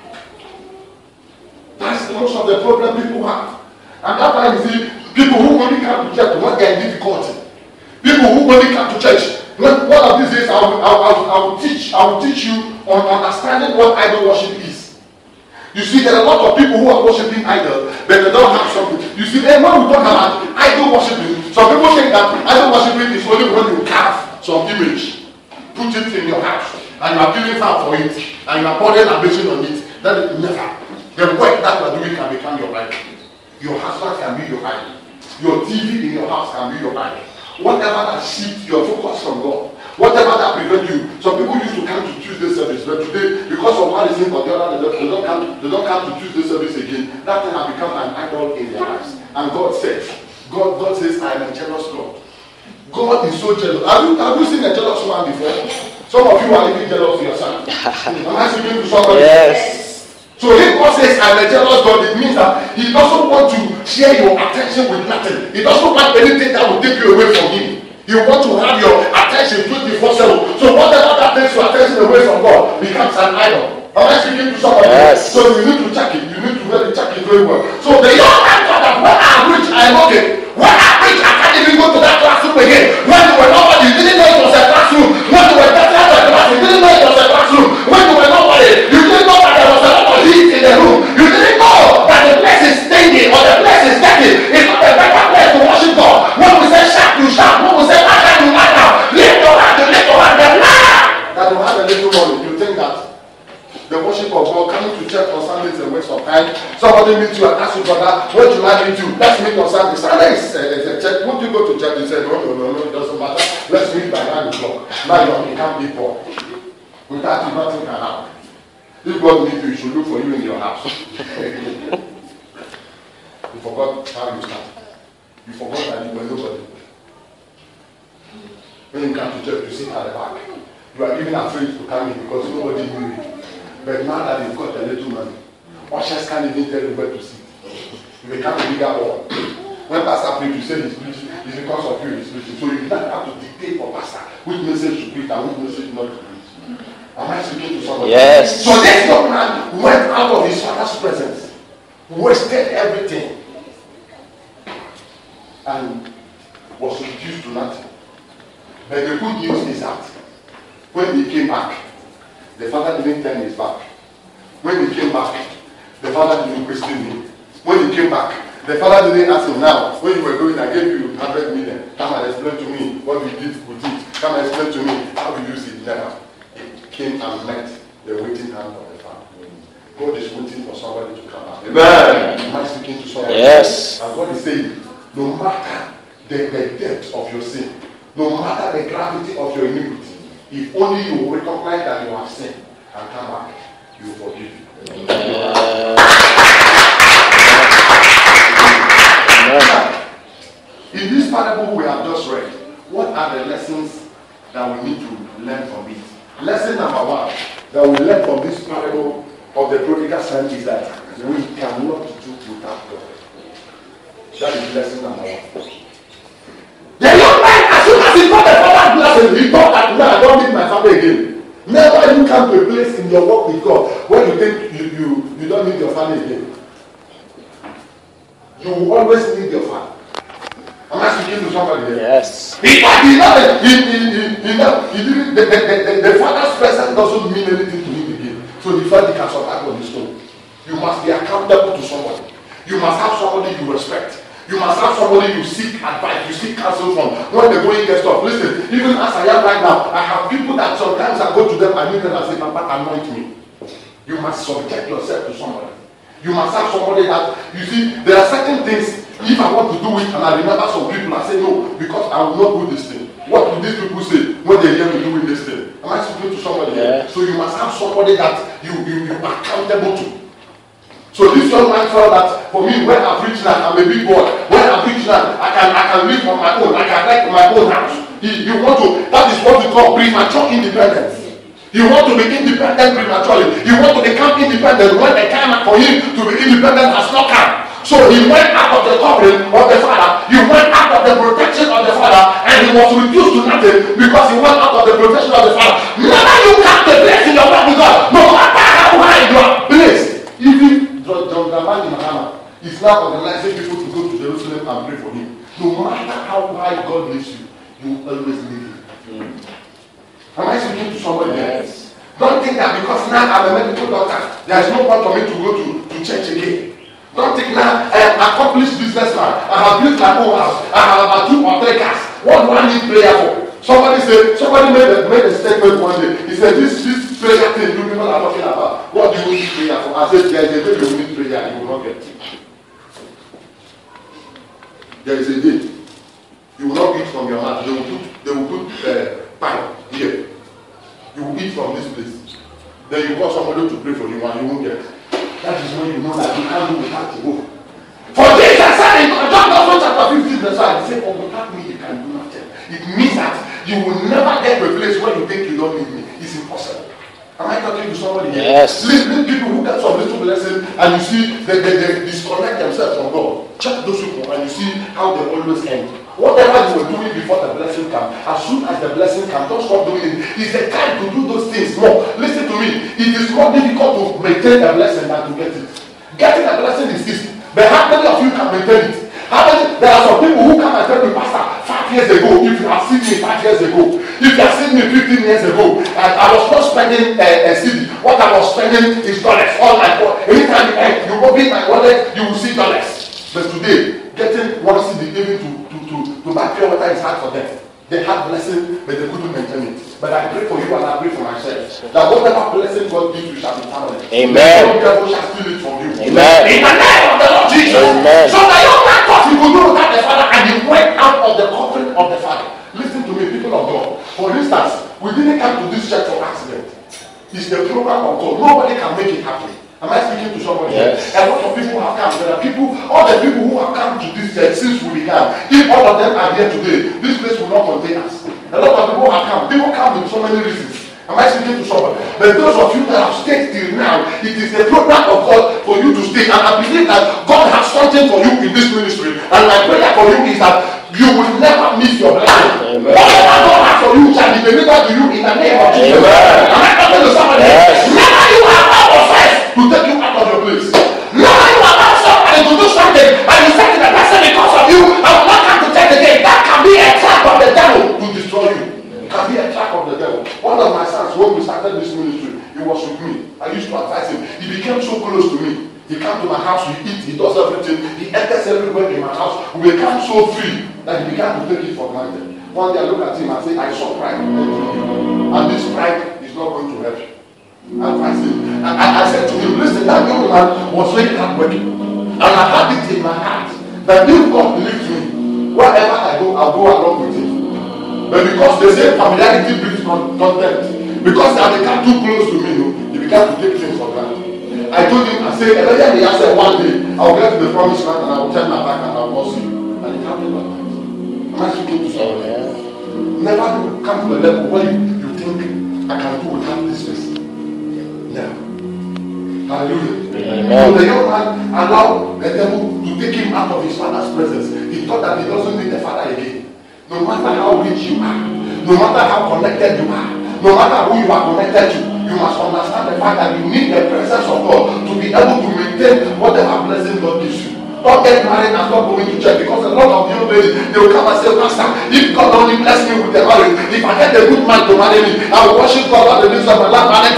That's most of the problem people have. And that's why you see people who only come to church when they are in difficulty. People who only come to church. When, one of these days I will, I, will, I, will, I will teach I will teach you on understanding what idol worship is. You see, there are a lot of people who are worshiping idols, but they don't have something. You see, then when we talk about idol worshiping, some people think that idol worshiping is only when you carve some image, put it in your house, and you are giving out for it, and you are pouring ambition on it. That is never. The work that you are doing can become your idol. Your husband can be your idol. Your T V in your house can be your idol. Whatever that shifts your focus from God, whatever that prevents you. Some people used to come to Tuesday service, but today, because of one reason or the other, they don't come, they don't come to Tuesday service again. That thing has become an idol in their lives. And God says, God, God says, I am a jealous God. God is so jealous. Have you, have you seen a jealous man before? Some of you are even jealous of yourself. Am I speaking to somebody? Yes. So if God says, I'm a jealous God, it means that he doesn't want to share your attention with nothing. He doesn't want anything that will take you away from him. He wants to have your attention twenty-four seven. So whatever that takes your attention away from God becomes an idol. Am I speaking to somebody? Yes. So you need to check it. You need to really check it very well. So the young man thought that when I reach, I am okay. When I reach, I can't even go to that classroom again. When you were nobody, you didn't know it was a classroom. When you were getting out of the classroom, you didn't know it was a classroom. When you were nobody, you didn't know that there was a lot of heat in the room. You didn't know that the place is stinking or the place is dirty. It's not a better place to worship God. When we say shout, you shout. When we say lie down, you lie down. Lift your hand, you lift your hand, then lie. That you have a little money, you think that the worship of God, coming to church on Sunday is a waste of time. Somebody meet you and ask you, brother, what do you like me to? Let's meet on Sunday. Sunday is a church. Won't you go to church? He said, no, no, no, no, it doesn't matter. Let's meet by nine o'clock. Now you become people. Without you, nothing can happen. If God needs you, he should look for you in your house. You forgot how you started. You forgot that you were nobody. When you come to church, you sit at the back. You are even afraid to come in because nobody knew you. But now that you've got a little money, ushers can't even tell you where to sit. You become a bigger one. When Pastor preaches, you say he's preaching, it's because of you he's preaching. So you don't have to dictate for Pastor which message to preach and which message not to preach. Am I speaking to somebody? Yes. So this young man went out of his father's presence, wasted everything, and was reduced to nothing. But the good news is that when he came back, the father didn't turn his back. When he came back, the father didn't question him. When he came back, the father didn't ask him, now, when you were going, I gave you one hundred million. Come and explain to me what you did with it. Come and explain to me how you use it. Never. It came and met the waiting hand of the father. God is waiting for somebody to come back. Amen. Am I speaking to somebody? Yes. And God is saying, no matter the, the depth of your sin, no matter the gravity of your iniquity, if only you will recognize that you have sinned and come back, he will forgive you. Amen. In this parable we have just read, what are the lessons that we need to learn from it? Lesson number one that we learn from this parable of the prodigal son is that we cannot do without God. That is lesson number one. The young man, as soon as he got the father's blessing, he thought that now I don't need my family again. Never you come to a place in your walk with God where you think you, you, you don't need your family again. You will always need your family. Am I speaking to somebody here? Yes. He, he, he, he, he, he, he didn't, the, the, the, the father's presence doesn't mean anything to him again. So he felt he can survive on his own. You must be accountable to somebody. You must have somebody you respect. You must have somebody you seek advice, you seek counsel from. When the going gets tough, listen, even as I am right now, I have people that sometimes I go to them and meet them and say, Papa, anoint me. You must subject yourself to somebody. You must have somebody that, you see, there are certain things, if I want to do it and I remember some people, I say no, because I will not do this thing. What do these people say when they hear me doing this thing? Am I speaking to somebody here? Yeah. So you must have somebody that you, you, you are accountable to. So this young man felt that for me, when I preach now, I'm a big boy. When I preach now, I can I can live on my own. I can rent my own house. You, you want to, that is what we call premature independence. You want to be independent prematurely. You want to become independent when the time for him to be independent has not come. So he went out of the covering of the father. He went out of the protection of the father, and he was reduced to nothing because he went out of the protection of the father. Never you come to place in your work with God, no matter how high you are placed. Even John Dramani Mahama is now organizing people to go to Jerusalem and pray for him. No matter how high God leads you, you will always need him. Mm. Am I speaking to somebody else? Yes. Don't think that because now I'm a medical doctor, there is no point for me to go to, to church again. Don't think now I am an accomplished businessman. I have built my own house. I have about two or three cars. What do I need prayer for? Somebody said, somebody made a, made a statement one day. He said, this this prayer thing you people are talking about, what do you need prayer for? I said, there is a day you need prayer and you will not get it. There is a day. You will not eat from your mouth. They will put, they will put uh, pipe here. You will eat from this place. Then you call somebody to pray for you and you won't get it. That is when you know that you can't do without the hope. For Jesus said in John chapter fifteen, verse five, he said, oh, without me you can do nothing. It means that you will never get to a place where you think you don't need me. It's impossible. Am I talking to somebody here? Yes. Listen, people who get some little blessing and you see they, they, they disconnect themselves from God. Check those people and you see how they always end. Whatever you were doing before the blessing comes, as soon as the blessing comes, don't stop doing it. It's the time to do those things more. Listen to me. It is more difficult to maintain a blessing than to get it. Getting a blessing is easy. But how many of you can maintain it? How many? There are some people who come and tell me, Pastor, five years ago, if you have seen me five years ago, if you have seen me fifteen years ago, and I was not spending a, a city, what I was spending is dollars. All my anytime you, eh, you open my wallet, you will see dollars. But today, getting one city even to, to, to, to buy pure water is hard for them. They had blessing, but they couldn't maintain it. But I pray for you and I pray for myself that whatever blessing God gives you shall be permanent. Amen. No devil shall steal it from you. Amen. In the name of the Lord Jesus. Amen. So the young man thought he would do without the father and he went out of the covering of the father. Listen to me, people of God. For instance, we didn't come to this church for accident. It's the program of God. Nobody can make it happen. Am I speaking to somebody? Yes. A lot of people have come. There are people, all the people who have come to this church since we began. If all of them are here today, this place will not contain us. A lot of people have come. People come with so many reasons. Am I speaking to somebody? But those of you that have stayed till now, it is the program of God for you to stay. And I believe that God has something for you in this ministry. And my prayer for you is that you will never miss your blessing. Whatever God has for you shall be delivered to you in the name of Jesus. Am I talking to somebody? Yes. Never you allow offense to take you out of your place. Never you allow somebody to do something and you say to the person because of you, I will not come to church again. That can be a trap of the devil to destroy you. It can be a trap of the devil. One of my sons, when we started this ministry, he was with me. I used to advise him. He became so close to me. He comes to my house, we eat, he does everything, he enters everywhere in my house. We become so free that he began to take it for granted. One day I look at him and say, I saw pride. And this pride is not going to help you. I advised him. And I, I said to him, listen, that young man was very hardworking. And I had it in my heart that if God leads me, wherever I go, I'll go along with him. But because they say familiarity breeds contempt, because they have become too close to me, he began to take things for granted. I told him, I said, eventually he said, one day, I'll get to the promised land and I'll turn my back and I'll not see you. And it happened like that. Am I speaking to someone? Never do come to a level where you, you think, I can do without this person. Never. Hallelujah. Amen. So the young man allowed the devil to take him out of his father's presence. He thought that he doesn't need the father again. No matter how rich you are, no matter how connected you are, no matter who you are connected to, you must understand the fact that you need the presence of God to be able to maintain whatever blessing God gives you. Don't get married and stop going to church, because a lot of young ladies, they will come and say, Pastor, if God only bless me with a marriage, if I get a good man to marry me, I will worship God all the days of my life. And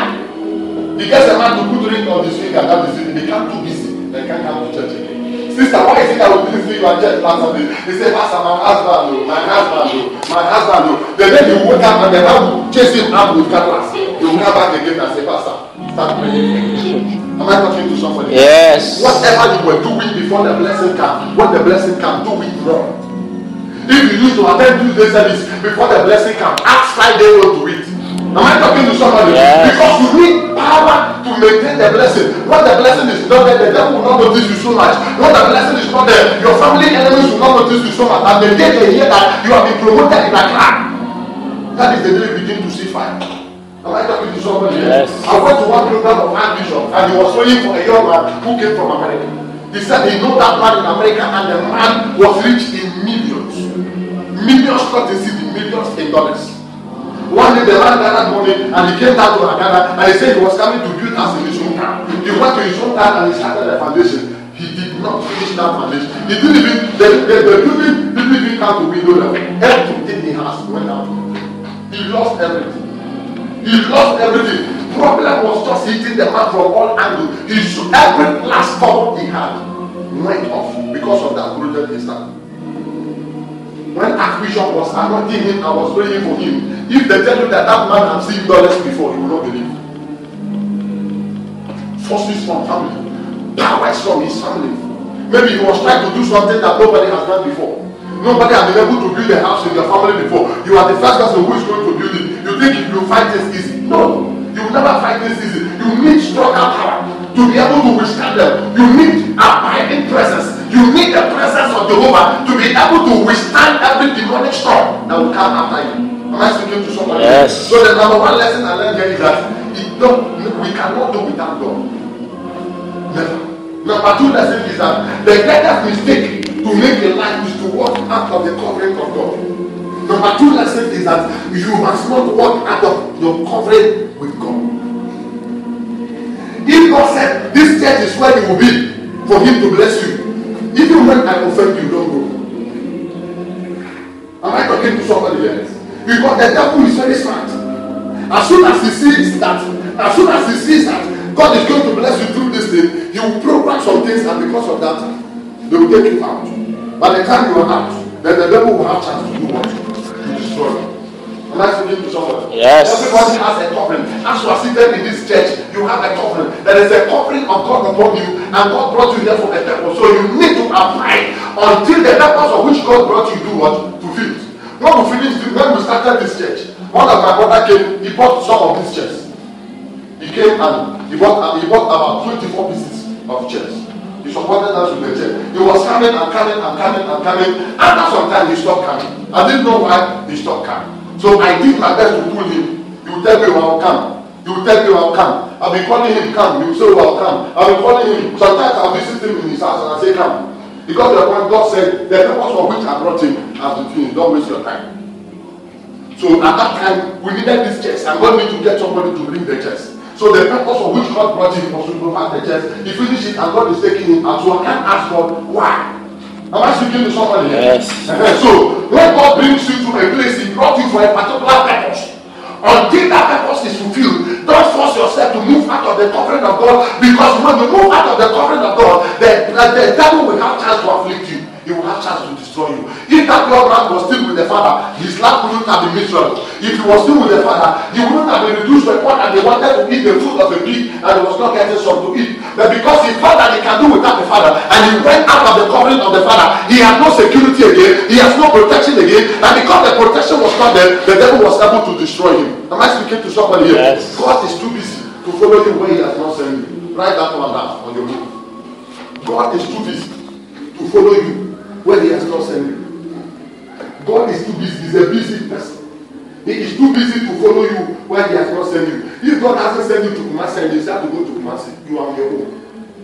then he gets a man to put ring on his finger, that is it. They become too busy, they can't come to church again. Sister, why is it that we didn't see you at church last Sunday? He said, Pastor, my husband, oh, my husband, oh, my husband, oh. The day you wake up and the man will chase him out with cutlass. He will come back again and say, Pastor, start praying. Am I talking to somebody? Yes. Whatever you were doing before the blessing comes, when the blessing comes, do it wrong. If you used to attend Tuesday service before the blessing comes, ask Friday road to it. Am I talking to somebody? Yes. Because you need power to maintain the blessing. When the blessing is not there, the devil will not notice you so much. When the blessing is not there, your family enemies will not notice you so much. And the day they hear that you have been promoted in a car, that is the day you begin to see fire. Am I talking to somebody? Yes. I went to one program of Archbishop and he was praying for a young man who came from America. He said he knew that man in America and the man was rich in millions. Millions, not in city, millions in dollars. One day the man gathered money and he came down to Ghana and he said he was coming to build house in his own town. He went to his own town and he started the foundation. He did not finish that foundation. He didn't even, the, the, the building didn't even come to window level. Everything he has went out. He lost everything. He lost everything. Problem was just hitting the man from all angles. He should, every last thought he had went off because of that brutal mistake. When Archbishop was anointing him, I was praying for him. If they tell you that that man has seen dollars before, you will not believe. Forces from family, powers from his family. Maybe he was trying to do something that nobody has done before. Nobody has been able to build a house in your family before. You are the first person who is going to build it. You think if you find this easy? No, you will never find this easy. You need stronger power to be able to withstand them. You need abiding presence. You need the presence of Jehovah to be able to withstand every demonic storm that will come after you. Am I speaking to somebody? Yes. So the number one lesson I learned here is that it don't, we cannot do without God. Never. Number two lesson is that the greatest mistake to make a life is to walk out of the covering of God. Number two lesson is that you must not walk out of your covering with God. If God said this church is where you will be for him to bless you, even when I offend you, don't go. Am I talking to somebody else? Because the devil is very smart. As soon as he sees that, as soon as he sees that God is going to bless you through this thing, he will program some things, and because of that, they will take you out. By the time you are out, then the devil will have chance to do what? To destroy you. Am I speaking to somebody? Yes. Everybody has a covering. As you are seated in this church, you have a covering. There is a covering of God upon you, and God brought you here for a purpose. So you need to apply until the purpose of which God brought you do what? Fulfilled. When we finished, when we started this church, one of my brother came, he bought some of these chairs. He came and he bought, uh, he bought about twenty-four pieces of chairs. He supported us with the chair. He was coming and coming and coming and coming. After some time, he stopped coming. I didn't know why he stopped coming. So I did my best to pull him. He would tell me, I'll come. He would tell me, I'll come. I'll be calling him, come. He would say, I'll come. I'll be calling him. Sometimes I'll visit him in his house and I'll say, come. Because the point God said, the purpose for which I brought him has been finished. Don't waste your time. So at that time, we needed this chest, and God needed to get somebody to bring the chest. So the purpose for which God brought him was to provide the chest. He finished it, and God is taking him out. So I can't ask God why. Am I speaking to somebody here? Yes. So when God brings you to a place, He brought you for a particular purpose. Until that purpose is fulfilled, don't force yourself to move out of the covering of God, because when you move out of the covering of God, the, the devil will have chance to afflict you. He will have chance to destroy you. If that young man was still with the father, his life wouldn't have been miserable. If he was still with the father, he wouldn't have been reduced to a point and they wanted to eat the food of a pig and he was not getting some to eat. But because he found that he can do without the father and he went out of the covering of the father, he had no security again, he has no protection again, and because the protection was not there, the devil was able to destroy him. Am I speaking to somebody here? Yes. God is too busy to follow you where he has not sent you. Write that one down on your book. God is too busy to follow you where he has not sent you. God is too busy. He's a busy person. He is too busy to follow you where he has not sent you. If God hasn't sent you to Kumasi and you start to go to Kumasi, you are on your own.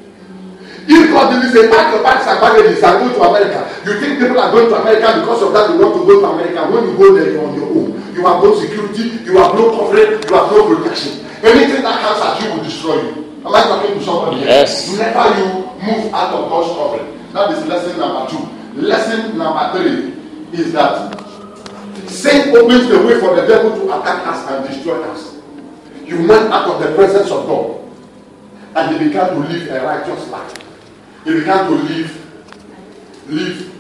If God didn't say, pack your bags and baggages and go to America, you think people are going to America because of that you want to go to America. When you go there, you're on your own. You have no security, you have no coverage, you have no protection. Anything that comes at you will destroy you. Am I talking to somebody? Yes. Whenever you move out of God's covering. That is lesson number two. Lesson number three is that sin opens the way for the devil to attack us and destroy us. You went out of the presence of God and you began to live a righteous life. You began to live, live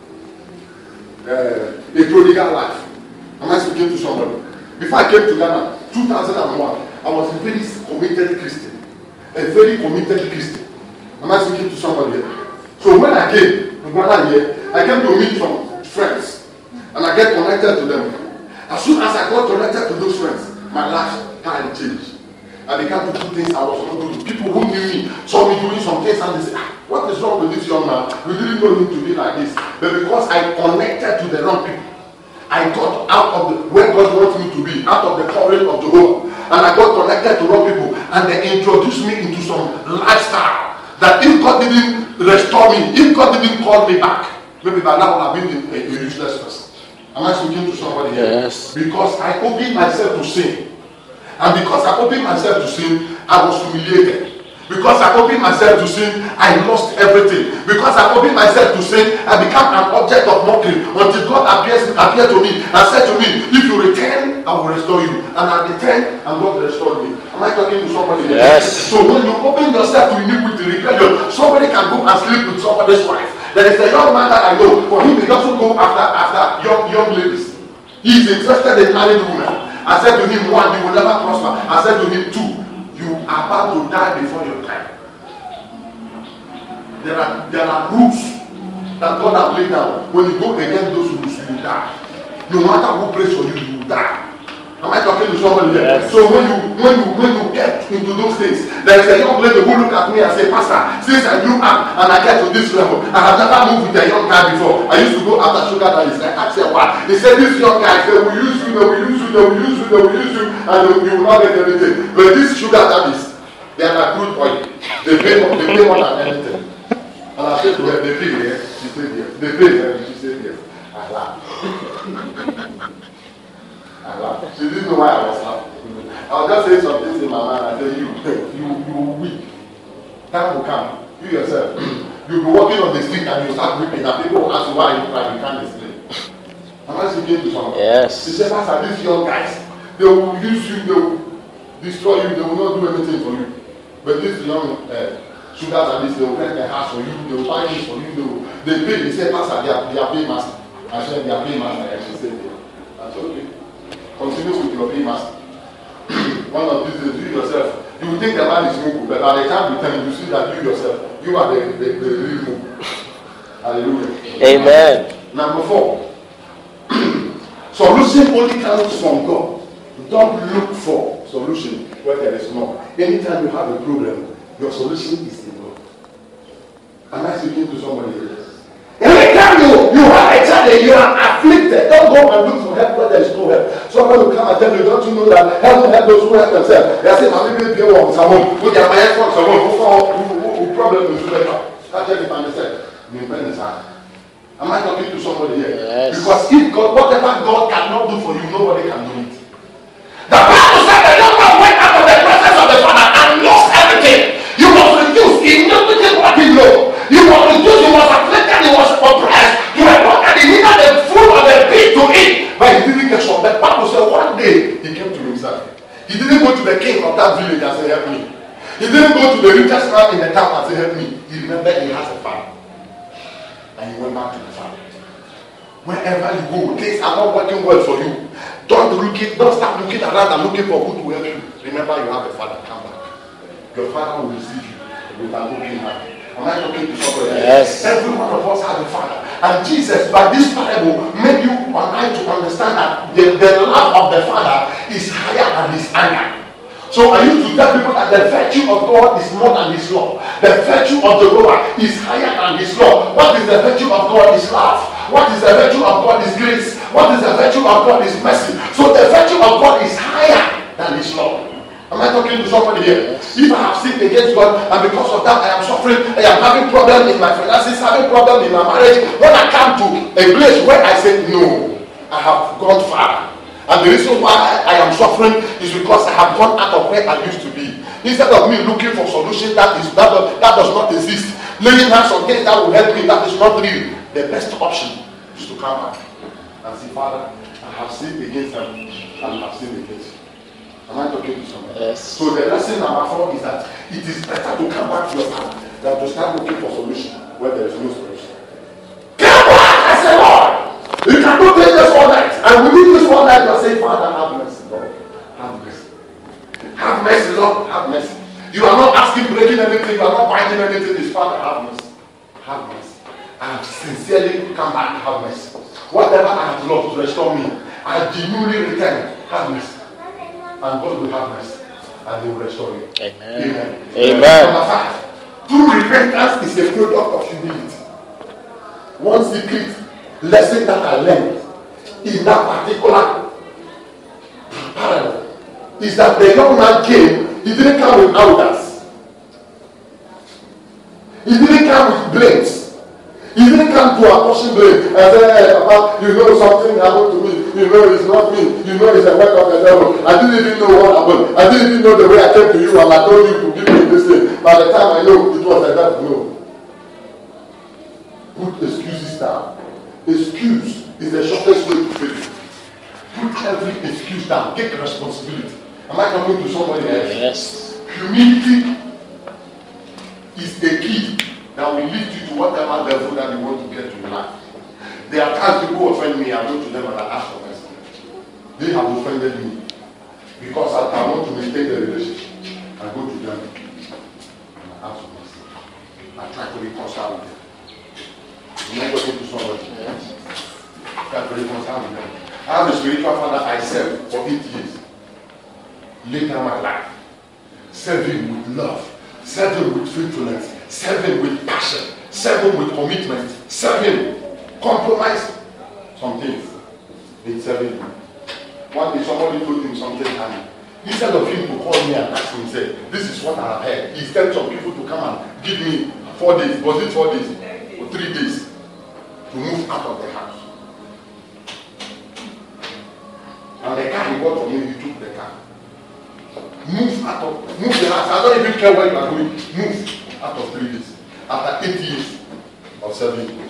uh, a prodigal life. Am I speaking to somebody? Before I came to Ghana, two thousand one, I was a very committed Christian. A very committed Christian. Am I speaking to somebody here? So when I came to Ghana here, I came to meet some friends and I get connected to them. As soon as I got connected to those friends, my lifestyle changed. I began to do things I was not doing. People who knew me saw me doing some things and they said, ah, what is wrong with this young man? We didn't know him to be like this. But because I connected to the wrong people, I got out of the where God wants me to be, out of the covering of the home. And I got connected to wrong people and they introduced me into some lifestyle that if God didn't restore me, if God didn't call me back, maybe by now I would have been a, a useless person. Am I speaking to somebody here? Yes. Because I opened myself to sin. And because I opened myself to sin, I was humiliated. Because I opened myself to sin, I lost everything. Because I opened myself to sin, I became an object of mockery until God appears, appeared to me and said to me, if you return, I will restore you. And I returned and God restored me. Am I talking to somebody? Yes. So when you open yourself to iniquity, rebellion, somebody can go and sleep with somebody's wife. There is a young man that I know, for him he doesn't go after, after young, young ladies. He is interested in married women. I said to him, one, you will never prosper. I said to him, two, you are about to die before your time. There are there are rules that God has laid down. When you go against those rules, you will die. No matter who prays for you, you will die. Am I talking to somebody here? Yes. So when you when you when you get into those things, there is a young lady who look at me and say, Pastor, since I grew up and I get to this level, I have never moved with a young guy before. I used to go after sugar daddies. I asked her why. He said, this young guy, they will use you, they will use you, they will use you, they will use you, and you will not get anything. But these sugar daddies, they are like crude oil. They pay more, they pay more than anything. And I said to her, they pay here. She said yes. They pay here. She said yes. I laughed. I laughed. She didn't know why I was laughing. I was just saying some things in my mind. I said, you, you, you will weep. Time will come. You yourself, you'll be walking on the street and you start weeping, and people will ask you why you cry. You can't explain. Am I speaking to someone? Yes. She said, Pastor, these young guys, they will use you, they will destroy you, they will not do anything for you. But these young uh, sugars and this, they will rent a house for you, they will buy this for you, they will, they pay. They say, Pastor, they are, they are paymaster. I said, they are paymaster. And she said, yeah. I said, okay. Continue with your paymaster. One of these days, you yourself, you will think the man is Mungu, but by the time you tell you see that you yourself, you are the, the, the real Mungu. Hallelujah. Amen. Number four. Solution only comes from God. Don't look for solution where there is none. Anytime you have a problem, your solution is in God. Am I speaking to somebody here? Anytime you, you have a challenge, you are afflicted, don't go and look for help where there is no help. Someone will come and tell you, don't you know that help will help those who help themselves. They are saying, I'm going to be able to someone who their mind from someone who problem is better. That's what I understand. Am I talking to somebody here? Yes. Because if God, whatever God cannot do for you, nobody can do it. The Bible said the young man went out of the presence of the Father and lost everything. You must reduce in everything what he knows. You must reduce, you must afflicted, you must oppressed. You were not that he needed the food or the pig to eat. But he didn't get some. The Bible said one day he came to himself. He didn't go to the king of that village and say, help me. He didn't go to the richest man in the town and say, help me. He remembered he has a father. And he went back to the father. Wherever you go, things are not working well for you. Don't look it, don't start looking around and looking for who to help you. Remember you have a father, come back. Your father will receive you with an open hand. Am I talking to somebody? Yes. Every one of us has a father. And Jesus, by this parable, made you and I to understand that the, the love of the father is higher than his anger. So I used to tell people that the virtue of God is more than his law. The virtue of the Lord is higher than his law. What is the virtue of God is love. What is the virtue of God is grace. What is the virtue of God is mercy. So the virtue of God is higher than his law. Am I talking to somebody here? If I have sinned against God and because of that I am suffering, I am having problems in my finances, having problems in my marriage, when I come to a place where I say no, I have gone far. And the reason why I am suffering is because I have gone out of where I used to be. Instead of me looking for solutions that is that, that does not exist, laying hands on things that will help me, that is not real. The best option is to come back and say, Father, I have sinned against them and I have sinned against you. Am I talking to somebody? Yes. So the lesson number four is that it is better to come back to your Father than to start looking for solution where there is no solution. Come back, I say, Lord. You cannot take this all night. And within this one night, you say, Father, have mercy, Lord. Have mercy. Have mercy, Lord. Have mercy. You are not asking, breaking anything. You are not binding anything. It's Father, have mercy. Have mercy. I have sincerely come back. Have mercy. Whatever I have lost, restore me. I genuinely return. Have mercy. And God will have mercy. And He will restore you. Amen. Amen. Amen. Number five. True repentance is a product of humility. One secret lesson that I learned in that particular parable is that the young man came, he didn't come with arrogance. He didn't come with blames. He didn't come to apportion blame and say, hey, Papa, you know something happened to me. You know it's not me. You know it's a work of the devil. I didn't even know what happened. I didn't even know the way I came to you and I told you to give me this thing. By the time I know it was the devil. No. Put excuses down. Excuse is the shortest way to fail. Put every excuse down. Take responsibility. Am I coming to somebody else? Yes. Humility is the key that will lead you to whatever level that you want to get to in life. There are times people offend me, I go to them and I ask for mercy. They have offended me. Because I, I want to maintain the relationship. I go to them and I ask for mercy. I try to reconcile with them. I'm not talking to somebody. Yes. I try to reconcile with them. I have a spiritual father I served for eight years. Later in my life. Serving with love. Serving with faithfulness. Serving with passion. Serving with commitment. Serving. Compromise some things in serving him. One day somebody told him something and instead of him to call me and ask him, say, this is what I have heard. He sent some people to come and give me four days. Was it four days? Or three days to move out of the house. And the car he bought for me, he took the car. Move out of move the house. I don't even care where you are going. Move out of three days. After eight years of serving him.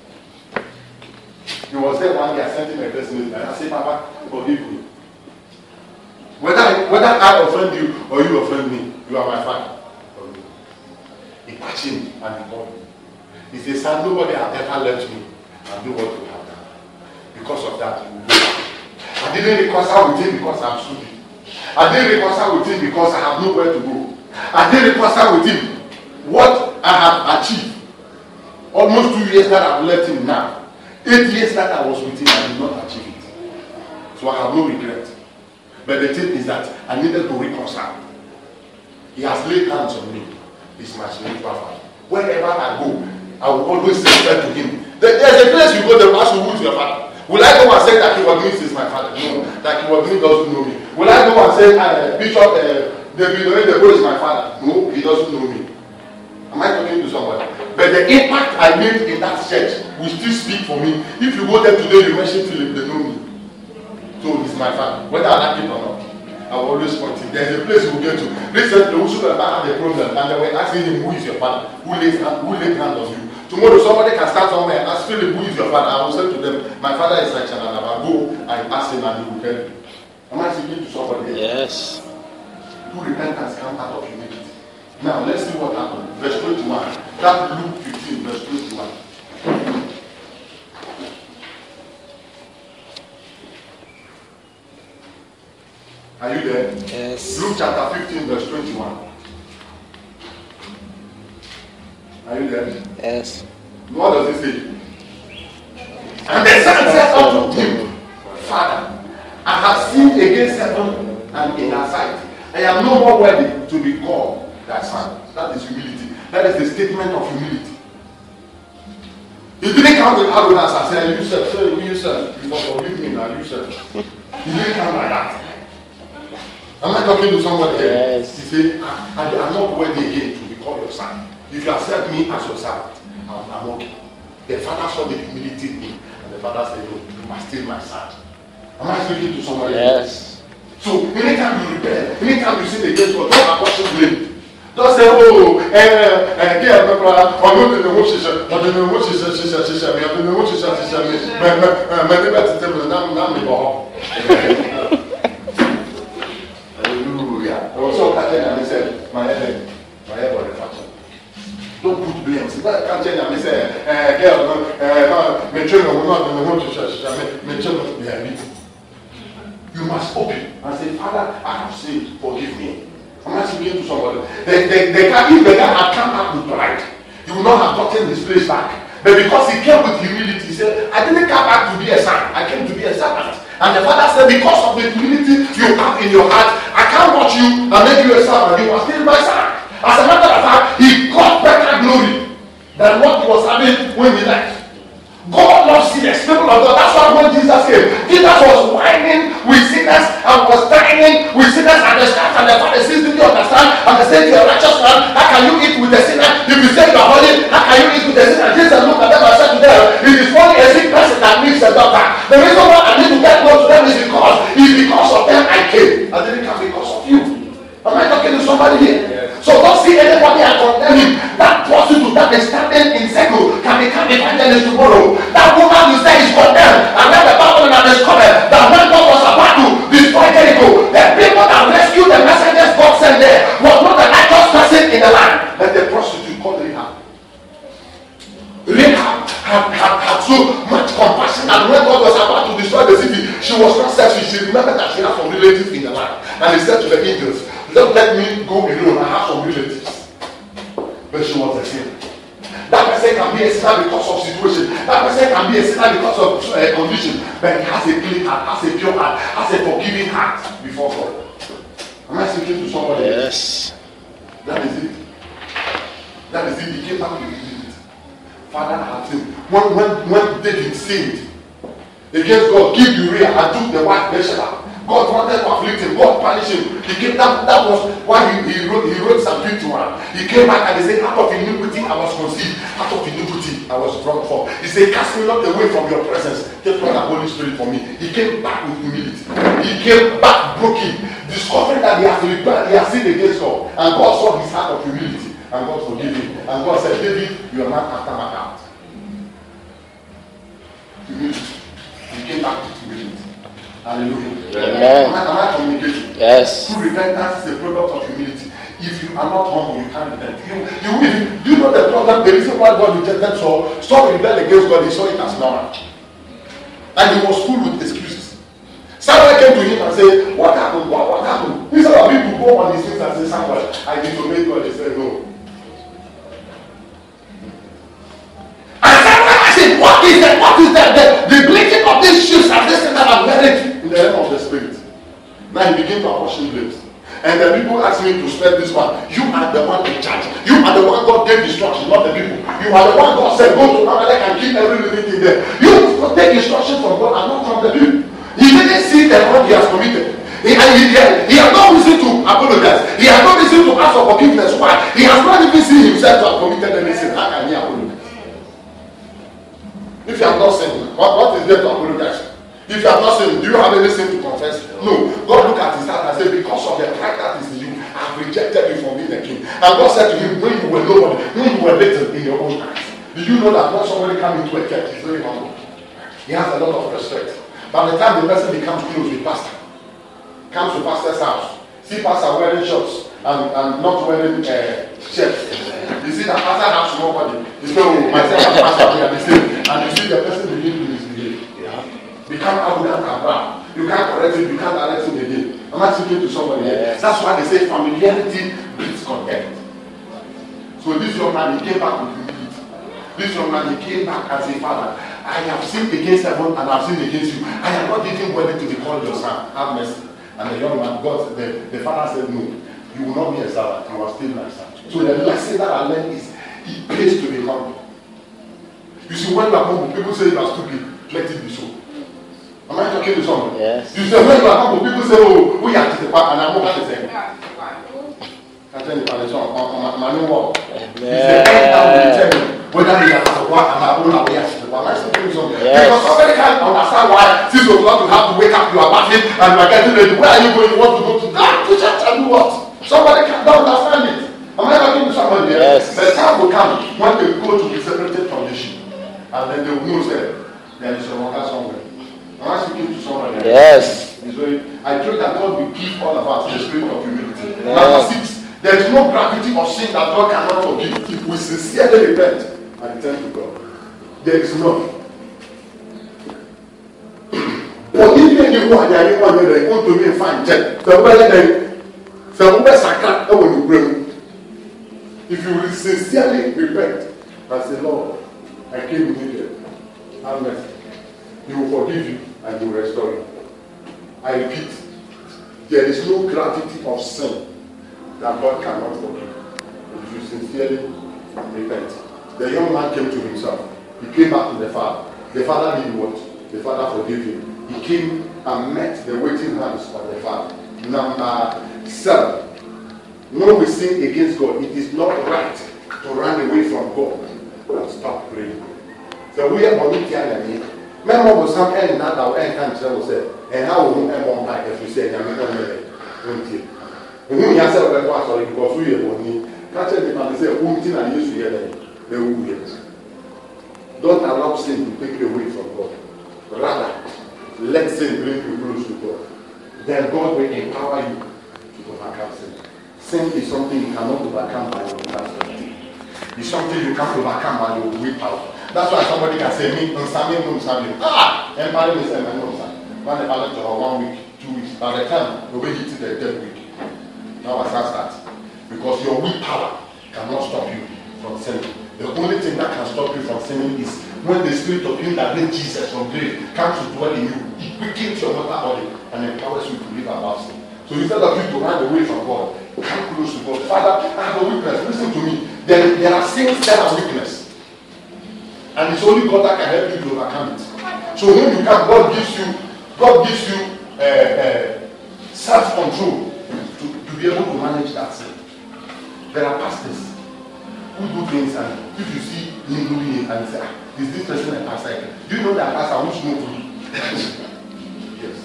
He was there one day, I sent him a person and I said, Papa, forgive me. Whether, whether I offend you or you offend me, you are my father. He touched him and he called me. He said, son, nobody has ever left me and do what you have done. Because of that, you will go. I didn't reconcile with him because I'm stupid. I didn't reconcile with him because I have nowhere to go. I didn't reconcile with him what I have achieved. Almost two years that I've left him now. Eight years that I was with him, I did not achieve it. So I have no regret. But the thing is that I needed to reconcile. He has laid hands on me. He's my spiritual father. Wherever I go, I will always refer to him. There's a place you go, they will ask you, who is your father? Will I go and say that Kiwagnis is my father? No, that Kiwagnis doesn't know me. Will I go and say uh, Bishop uh, David Oyedepo is my father? No, he doesn't know me. Am I talking to somebody? But the impact I made in that church will still speak for me. If you go there today, you mention Philip, they know me. So he's my father, whether I like it or not. I will always point him. There's a place we'll get to. Recently, we should have had a problem, and they were asking him, who is your father? Who laid hand, who laid hand on you? Tomorrow, somebody can start somewhere and ask Philip, who is your father? I will say to them, my father is like Chananaba. Go and ask him, and he will tell you. Am I speaking to somebody? Yes. True repentance comes out of humility. Now, let's see what happened. Verse twenty-one. That Luke fifteen, verse twenty-one. Are you there? Yes. Luke chapter fifteen, verse twenty-one. Are you there? Yes. What does it say? And the son said unto him, Father, I have sinned against heaven and in thy sight. I am no more worthy to be called thy son. That is humility. That is the statement of humility. He didn't come with arrogance and say, you said, sir, you said, you must forgive me now, you said. He didn't come like that. Am I talking to somebody here? Yes. He said, I, I am not worthy again to be called your son. If you accept me as your son, I'm, I'm okay. The father saw the humility in him, and the father said, no, you must still my son. Am I speaking to somebody? Yes. So, anytime you rebel, anytime you sin against God, don't apportion blame. Don't say, oh, eh, eh, get a member, or not in the watches, or in the watches, she said, she said, in the watches, she said, my neighbor to tell me, I'm not me, hallelujah. I was so catching and he said, my head, my head was reflection. Don't put blame. See, I can't tell you, I say, eh, girl, eh, no, me children will not in the watches, she said, me children, they are leaving. You must open and say, Father, I have sinned, forgive me. Am I speaking to somebody? The, the, the guy, if the guy had come back with pride, he would not have gotten his place back. But because he came with humility, he said, I didn't come back to be a son, I came to be a servant. And the father said, because of the humility you have in your heart, I can't watch you and make you a servant. You are still my son. As a matter of fact, he got better glory than what he was having when he left. God loves sinners, people of God. That's why when Jesus came, Jesus was whining with sinners and was dining with sinners at the start, and the Pharisees didn't understand. And they said, you're a righteous man, how can you eat with the sinner? If you say you're holy, how can you eat with the sinner? Jesus looked at them and said to them, it is only a sick person that needs a doctor. The reason why I need to get close to them is because it's because of them I came. I didn't come because of you. Am I talking to somebody here? Yes. So don't see anybody and condemn him. That prostitute that is standing in circle can become evangelist tomorrow. That woman you say is condemned, and then the Bible that is coming, that when God was about to destroy Jericho, the people that rescued the messengers God sent there was not the righteous person in the land, but the prostitute called Rahab. Rahab had, had, had so much compassion, and when God was about to destroy the city, she was not selfish. She remembered that she had some relatives in the land, and he said to the angels, don't let me go alone, I have some relatives. But she was the same. That person can be a sinner because of situation. That person can be a sinner because of uh, condition. But he has a clean heart, has a pure heart, has a forgiving heart before God. Am I speaking to somebody? Yes. That is it. That is it. He came back with it. Father had sinned. When, when, when David sinned against God, give Uriah and took the wife Bathsheba. God wanted to afflict him. God punished him. He came. That, that was why he, he wrote. He wrote Psalm fifty-one. He came back and he said, "Out of iniquity I was conceived. Out of iniquity I was brought forth." He said, "Cast me not away from your presence. Take not the Holy Spirit from me." He came back with humility. He came back broken, discovering that he has rebelled. He has sinned against God, and God saw his heart of humility, and God forgave him. And God said, "David, you are not after my heart." Humility. He came back with humility. Hallelujah. Amen. Am I, am I communicating? Yes. True repentance is a product of humility. If you are not humble, you can't repent. You, you, if, do you know the problem? The reason why God rejected Saul, Saul rebelled against God, he saw it as normal. And he was full with excuses. Samuel came to him and said, what happened? What, what happened? Instead of him to go on his things and say, Samuel, I disobeyed God. He said, no. And Samuel said, what is that? What is that? The, the blinking of these shoes and this thing that I'm wearing in the realm of the spirit. Now he began to apportion blames. And the people asked me to spell this one. You are the one in charge. You are the one God gave instruction, not the people. You are the one God said, go to Amalek and kill every living thing there. You must take instruction from God and not from the people. He didn't see the wrong he has committed. He, and he, he, he has no reason to apologize. He has no reason to ask for forgiveness. Why? He has not even seen himself to have committed any sin. How can he apologize? If you have not sinned, what, what is there to apologize? If you have not sinned, do you have any sin to confess? No. God looked at his heart and said, because of the pride that is in you, I have rejected you from being a king. And God said to him, when you were nobody, when you were little in your own eyes, did you know that when somebody comes into a church, he's very humble. He has a lot of respect. By the time the person becomes close with pastor, comes to pastor's house, see pastor wearing shorts and, and not wearing uh, shirts. You see that pastor has small body. You say, oh, myself and pastor, we are the same. And you see the person begin to misbehave. Yeah. Become arrogant and proud. You can't correct him, you can't arrest him again. I'm not speaking to somebody here. Yes. That's why they say familiarity breeds contempt. So this young man, he came back with humility. This young man, he came back and said, Father, I have sinned against heaven and I have sinned against you. I am not even worthy to be called your son. Have mercy. And the young man, God, the, the father said, no, you will not be a servant, you are still my son. So the lesson that I learned is, it pays to be humble. You see, when you are humble, people say you are stupid, let it be so. Am I talking to someone? Yes. You say, when you are humble, people say, oh, we have to the part, and I'm not going to say. I tell you, I'm on my new wall. You say, tell me whether you have to work and I don't know where to work. I say, because somebody can't understand why six o'clock you have to wake up, you are bathing and you are getting ready. Where are you going? You want to go to God to church and do what? Somebody can't understand it. Am I talking to somebody? Yes. The time will come when they go to be separated from the sheep. And then they will know that there is a worker somewhere. Am I speaking to somebody? Yes. I pray that God will give all of us the spirit of humility. Yes. Number six, there is no gravity of sin that God cannot forgive if we sincerely repent and return to God. There is none. But even if you are there, you want to be fine, check. So whether they, so whether sacred, that will be great. If you will sincerely repent and say, Lord, I came naked, have mercy. He will forgive you and he will restore you. I repeat, there is no gravity of sin that God cannot forgive if you sincerely repent. The young man came to himself. He came back to the father. The father did what? The father forgave him. He came and met the waiting hands of the father. Number seven. When we sin against God, it is not right to run away from God and stop praying. So we are going to tell them, remember was some end that our end can tell us, and how will we ever back if we say, I'm not going to and when you answer the question, because we are only catch them and say, Umtin and use together, they will get. Don't allow sin to take you away from God. Rather, let sin bring you close to God. Then God will empower you to overcome sin. Sin is something you cannot overcome by your capacity. It's something you can't overcome by your willpower. That's why somebody can say, me, Nsami, Nsami. Ah! Empire is a man, Nsami. When they balance to her one week, two weeks, by the time, the way you hit the third week. Now I start. Because your willpower cannot stop you from sinning. The only thing that can stop you from sinning is when the spirit of him that raised Jesus from grave comes to dwell in you. It quickens your mortal body and empowers you to live above sin. So instead of you to run away from God, come close to God. Father, I have a weakness. Listen to me. There, there are things that are weakness. And it's only God that can help you to overcome it. So when you come, God gives you, God gives you uh, uh, self-control to, to be able to manage that sin. There are pastors who do things, and if you see him doing it and you say, ah, is this person a pastor? Do you know that pastor who smoke weed? Yes.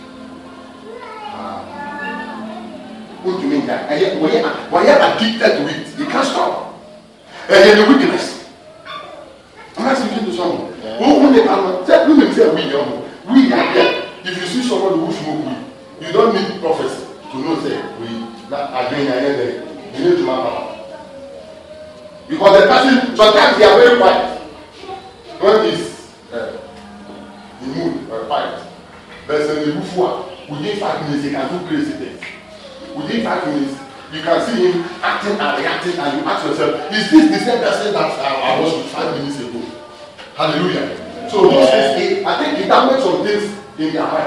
What do you mean that? Why are you addicted to it? You can't stop. And you're the weakness. I'm not speaking to someone. Who when they are tell me say we young. We are there. If you see somebody who smoke weed, you don't need prophecy to know say we that are doing there. You need to map. Because the person sometimes they are very quiet. When he's uh, in mood or quiet, there's a little within five minutes he can do crazy things. Within five minutes, you can see him acting and reacting, and you ask yourself, is this the same person that uh, I was with five minutes ago? Hallelujah. So this is it. I think it damages some things in their mind.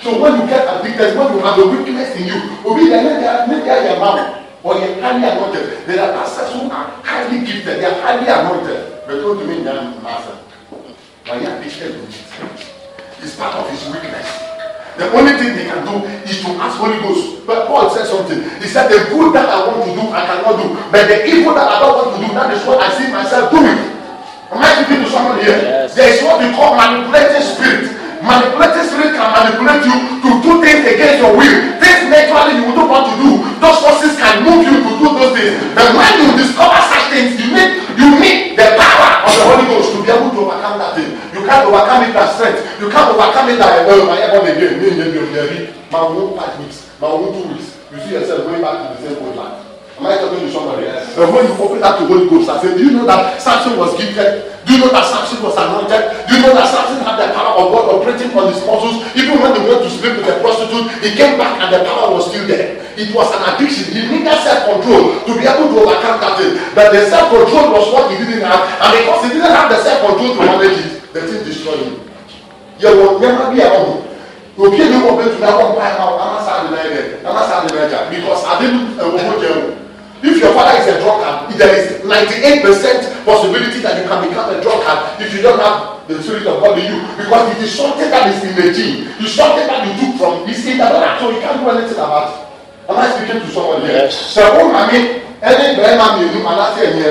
So when you get addicted, when you have a weakness in you, obi the make your mouth or you're highly anointed. There are pastors who are highly gifted, they are highly anointed. But don't mean they are master. But he addicted to it. It's part of his weakness. The only thing they can do is to ask Holy Ghost. But Paul said something. He said, the good that I want to do, I cannot do. But the evil that I don't want to do, that is what I see myself doing. Am I speaking to someone here? Yes. There is what we call manipulating spirit. Manipulating spirit can manipulate you to do things against your will. Things naturally you don't want to do. Those forces can move you to do those things. But when you discover such things, you need you need the power of the Holy Ghost to be able to overcome that thing. You can't overcome it by strength. You can't overcome it by oh my God again. My own five weeks, my own two weeks. You see yourself going back to the same old life. Am I talking to somebody? Yes. And when you open up to Holy Ghost, I say, do you know that Samson was gifted? Do you know that Samson was anointed? Do you know that Samson had the power of God operating on his muscles? Even when he went to sleep with a prostitute, he came back and the power was still there. It was an addiction. He needed self-control to be able to overcome that thing. But the self-control was what he didn't have, and because he didn't have the self-control to manage it, the thing destroyed him. You will never be alone. Okay, you will be to that one by now. I'm not sad I'm not sad because I didn't uh, if your father is a drunkard, there is ninety-eight percent possibility that you can become a drunkard if you don't have the Spirit of God in you, because it is something that is in the gene. It's something that you took from this in the blood, so you can't do anything about it. Am I speaking to someone here? Yes. So, I mean, any grandma you and I say,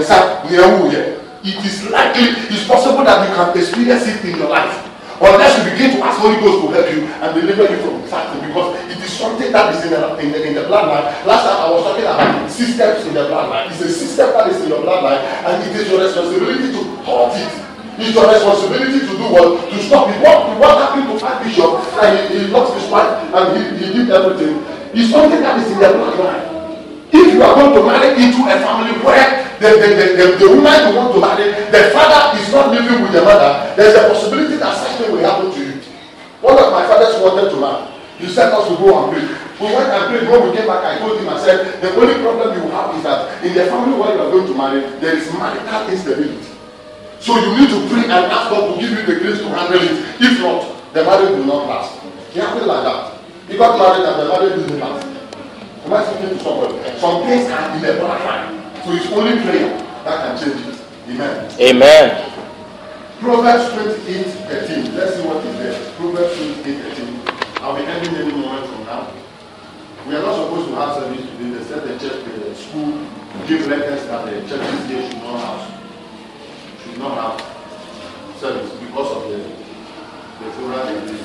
it is likely, it's possible that you can experience it in your life. Unless you begin to ask Holy Ghost to help you and deliver you from something, because it is something that is in the, in the, in the bloodline. Last time I was talking about systems in the bloodline. It's a system that is in your bloodline, and it is your responsibility to halt it. It's your responsibility to do what? To stop it. What, what happened to Archbishop? And he, he lost his wife and he, he did everything. It's something that is in the bloodline. If you are going to marry into a family where the, the, the, the, the woman you want to marry, the father is not living with the mother, there's a possibility that something will happen to you. One of my fathers wanted to marry. He sent us to go and pray. We went and prayed. When we came back, I told him, I said, the only problem you have is that in the family where you are going to marry, there is marital instability. So you need to pray and ask God to give you the grace to handle it. If not, the marriage will not last. It happened like that. He got married and the marriage didn't last. Am I speaking to somebody? Some things are in the bloodline. So it's only prayer that can change it. Amen. Amen. Proverbs twenty-eight thirteen. Let's see what is there. Proverbs twenty-eight thirteen. I'll be ending any moment from now. We are not supposed to have service today. They said the church, the school, give letters that the churches here should not have, should not have service because of the the floral degree.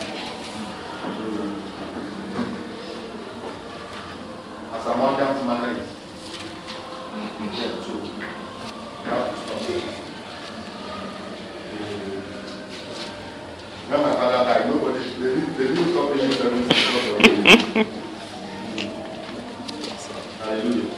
As a modern manner is. Yeah, so you have to stop it. When my father died, nobody, they didn't, they didn't stop any service because of it. Hallelujah.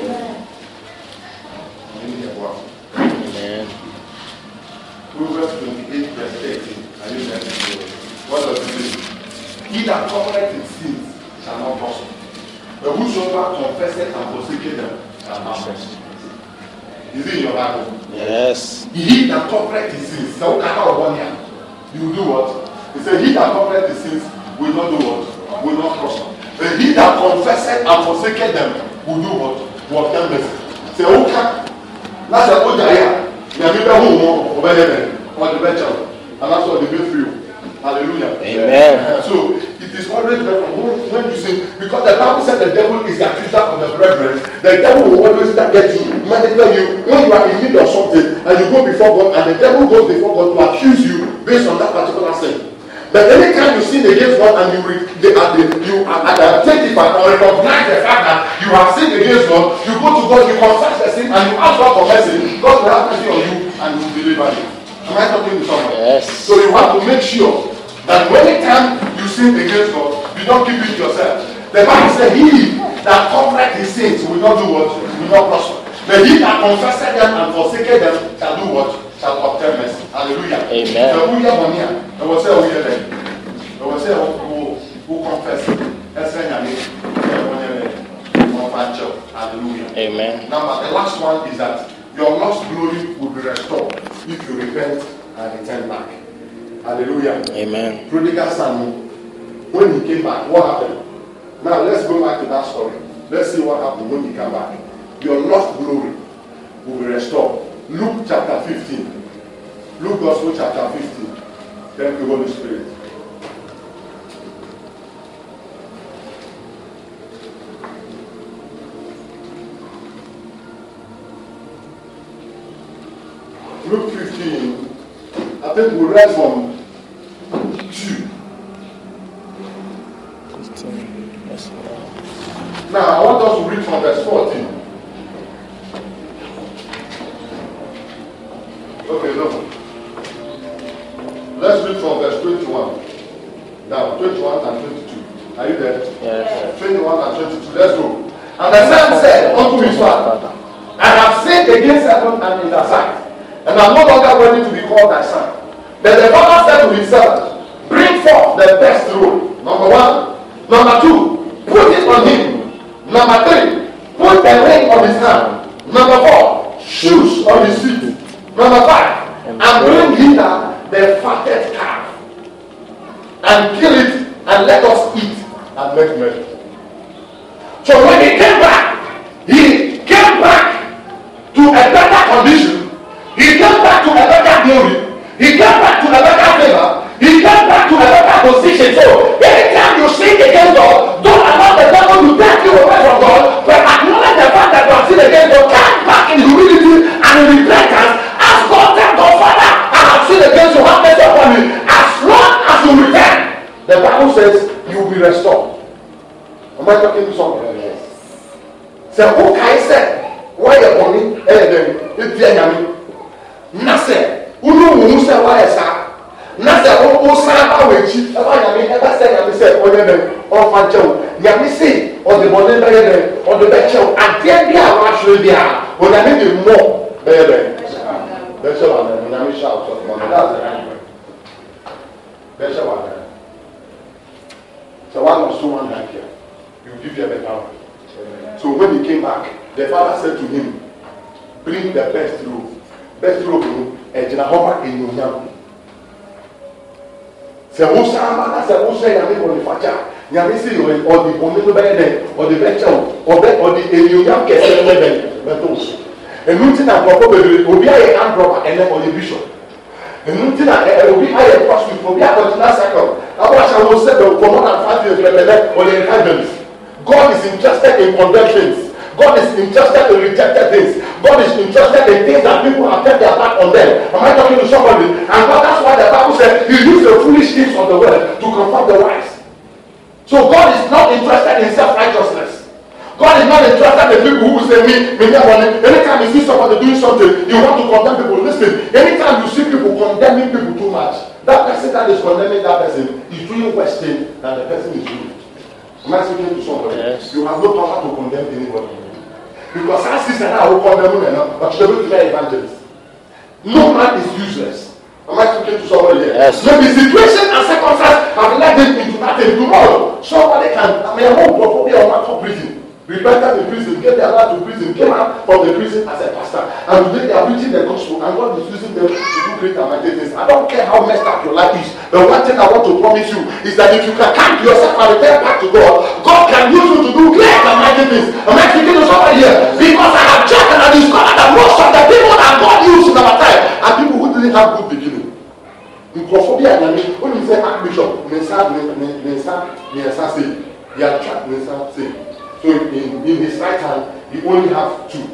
Amen. Proverbs twenty-eight verse thirteen. Are you there? What does it say? He that covereth his sins shall not prosper. But whosoever confesseth and forsaketh them shall not prosper. Is it in your Bible? Yes. He that covereth his sins. So one year. You will do what? He said, he that covereth his sins will not do what? Will not prosper. But he that confesseth and forsaketh them will do what? Will obtain mercy. Say, okay. That's a good idea. You have been home over there. Or the better. And that's what they will for you. Hallelujah. Amen. Uh, so it is always better when you say, because the Bible said the devil is the accuser of the brethren. The devil will always target you, manipulate you when you are in need of something and you go before God, and the devil goes before God to accuse you based on that particular sin. But anytime you sin against God and you re- they are, they, you are, uh, take it back or recognize the fact that you have sinned against God, you go to God, you confess the sin, and you ask God for mercy. God will have mercy on you and will deliver you. Am I talking to someone? Yes. So you have to make sure that anytime you sin against God, you don't keep it yourself. The Bible says, he that covereth his sins will not do what? Will not prosper. But he that confesseth them and forsaketh them shall do what? Shall obtain mercy. Hallelujah. Amen. So who here one here? I will say who here then? I will say who who confess. Let's say your name. Hallelujah. Amen. Now the last one is that your lost glory will be restored if you repent and return back. Hallelujah. Amen. Prodigal son, when he came back, what happened? Now let's go back to that story. Let's see what happened when he came back. Your lost glory will be restored. Luke chapter fifteen. Luke Gospel chapter fifteen. Thank you, Holy Spirit. Luke fifteen, I think we read from two. Now, I want us to read from verse fourteen. Okay, no. Let's read from verse twenty-one. Now, twenty-one and twenty-two. Are you there? Yes. twenty-one and twenty-two. Let's go. And the son said unto his father, I have sinned against heaven and in thy sight, and I'm no longer worthy to be called thy son. Then the father said to his servant, bring forth the best robe. Number one. Number two, put it on him. Number three, put the ring on his hand. Number four, shoes on his feet. Number five, and bring hither the fatted calf, and kill it, and let us eat and make merry. So when he came back, he came back to a better condition. He came back to a better glory. He came back to a better favor. He came back to a better position. So anytime you sin against God, don't allow the devil to take you away from God, but acknowledge the fact that you have sinned against God. Come back in humility and in repentance. Ask God, tell God, Father, I have sinned against you. Have mercy upon me. As long as you repent, the Bible says you will be restored. Am I talking to someone? Yes. So who can say why you money? Eh, then it's the enemy. Nothing. Who know who say why is that? Nothing. Who who say about which? About yami. Ever say yami say oh yeah oh fancho. Yami say or the money by the or the betcho. And then they are actually there. When I need the more, baby. That's all. When I miss out of money, that's the right way. That's all. So one was someone like here. You give you a better one. So when he came back, the father said to him, bring the best robe. Best robe, and Jehovah in your young. Say, who Samba, I said, who say, I mean, on the Faja, Yamisi, or the Bonito Bede, or the Betcho, or the or the young Kesset, and Luton and probably will be a hand robber and then on the bishop. And Luton will be a prostitute for the last second. I watch I will say for more than five years, or the evangelist. God is interested in condemned things. God is interested in rejected things. God is interested in things that people have turned their back on them. Am I talking to somebody? And God, that's why the Bible said He used the foolish things of the world to confirm the wise. So God is not interested in self-righteousness. God is not interested in people who will say, me, me, me, money. Anytime you see somebody doing something, you want to condemn people. Listen, anytime you see people condemning people too much, that person that is condemning that person is doing worse thing than the person is doing. Am I speaking to somebody? Yes. You have no power to condemn anybody. Because our sister and I will condemn them, but you're going to be an evangelist. No man is useless. Am I speaking to somebody here? Yes. Maybe situation and circumstance have led them into that thing. Tomorrow, somebody can, I mean, I won't probably on my top prison. Repented in prison, get their life to prison, came out from the prison as a pastor, and today they are preaching the gospel, and God is using them to do great and mighty things. I don't care how messed up your life is, but one thing I want to promise you is that if you can come to yourself and return back to God, God can use you to do great and mighty things. Am I speaking to somebody here? Because I have checked and I discovered that most of the people that God used in our time are people who didn't have good beginning. Microphobia, when you say Archbishop, Mensa, Mensa, Mensa say, he had trapped Mensa say. So in, in his right hand, he only have two.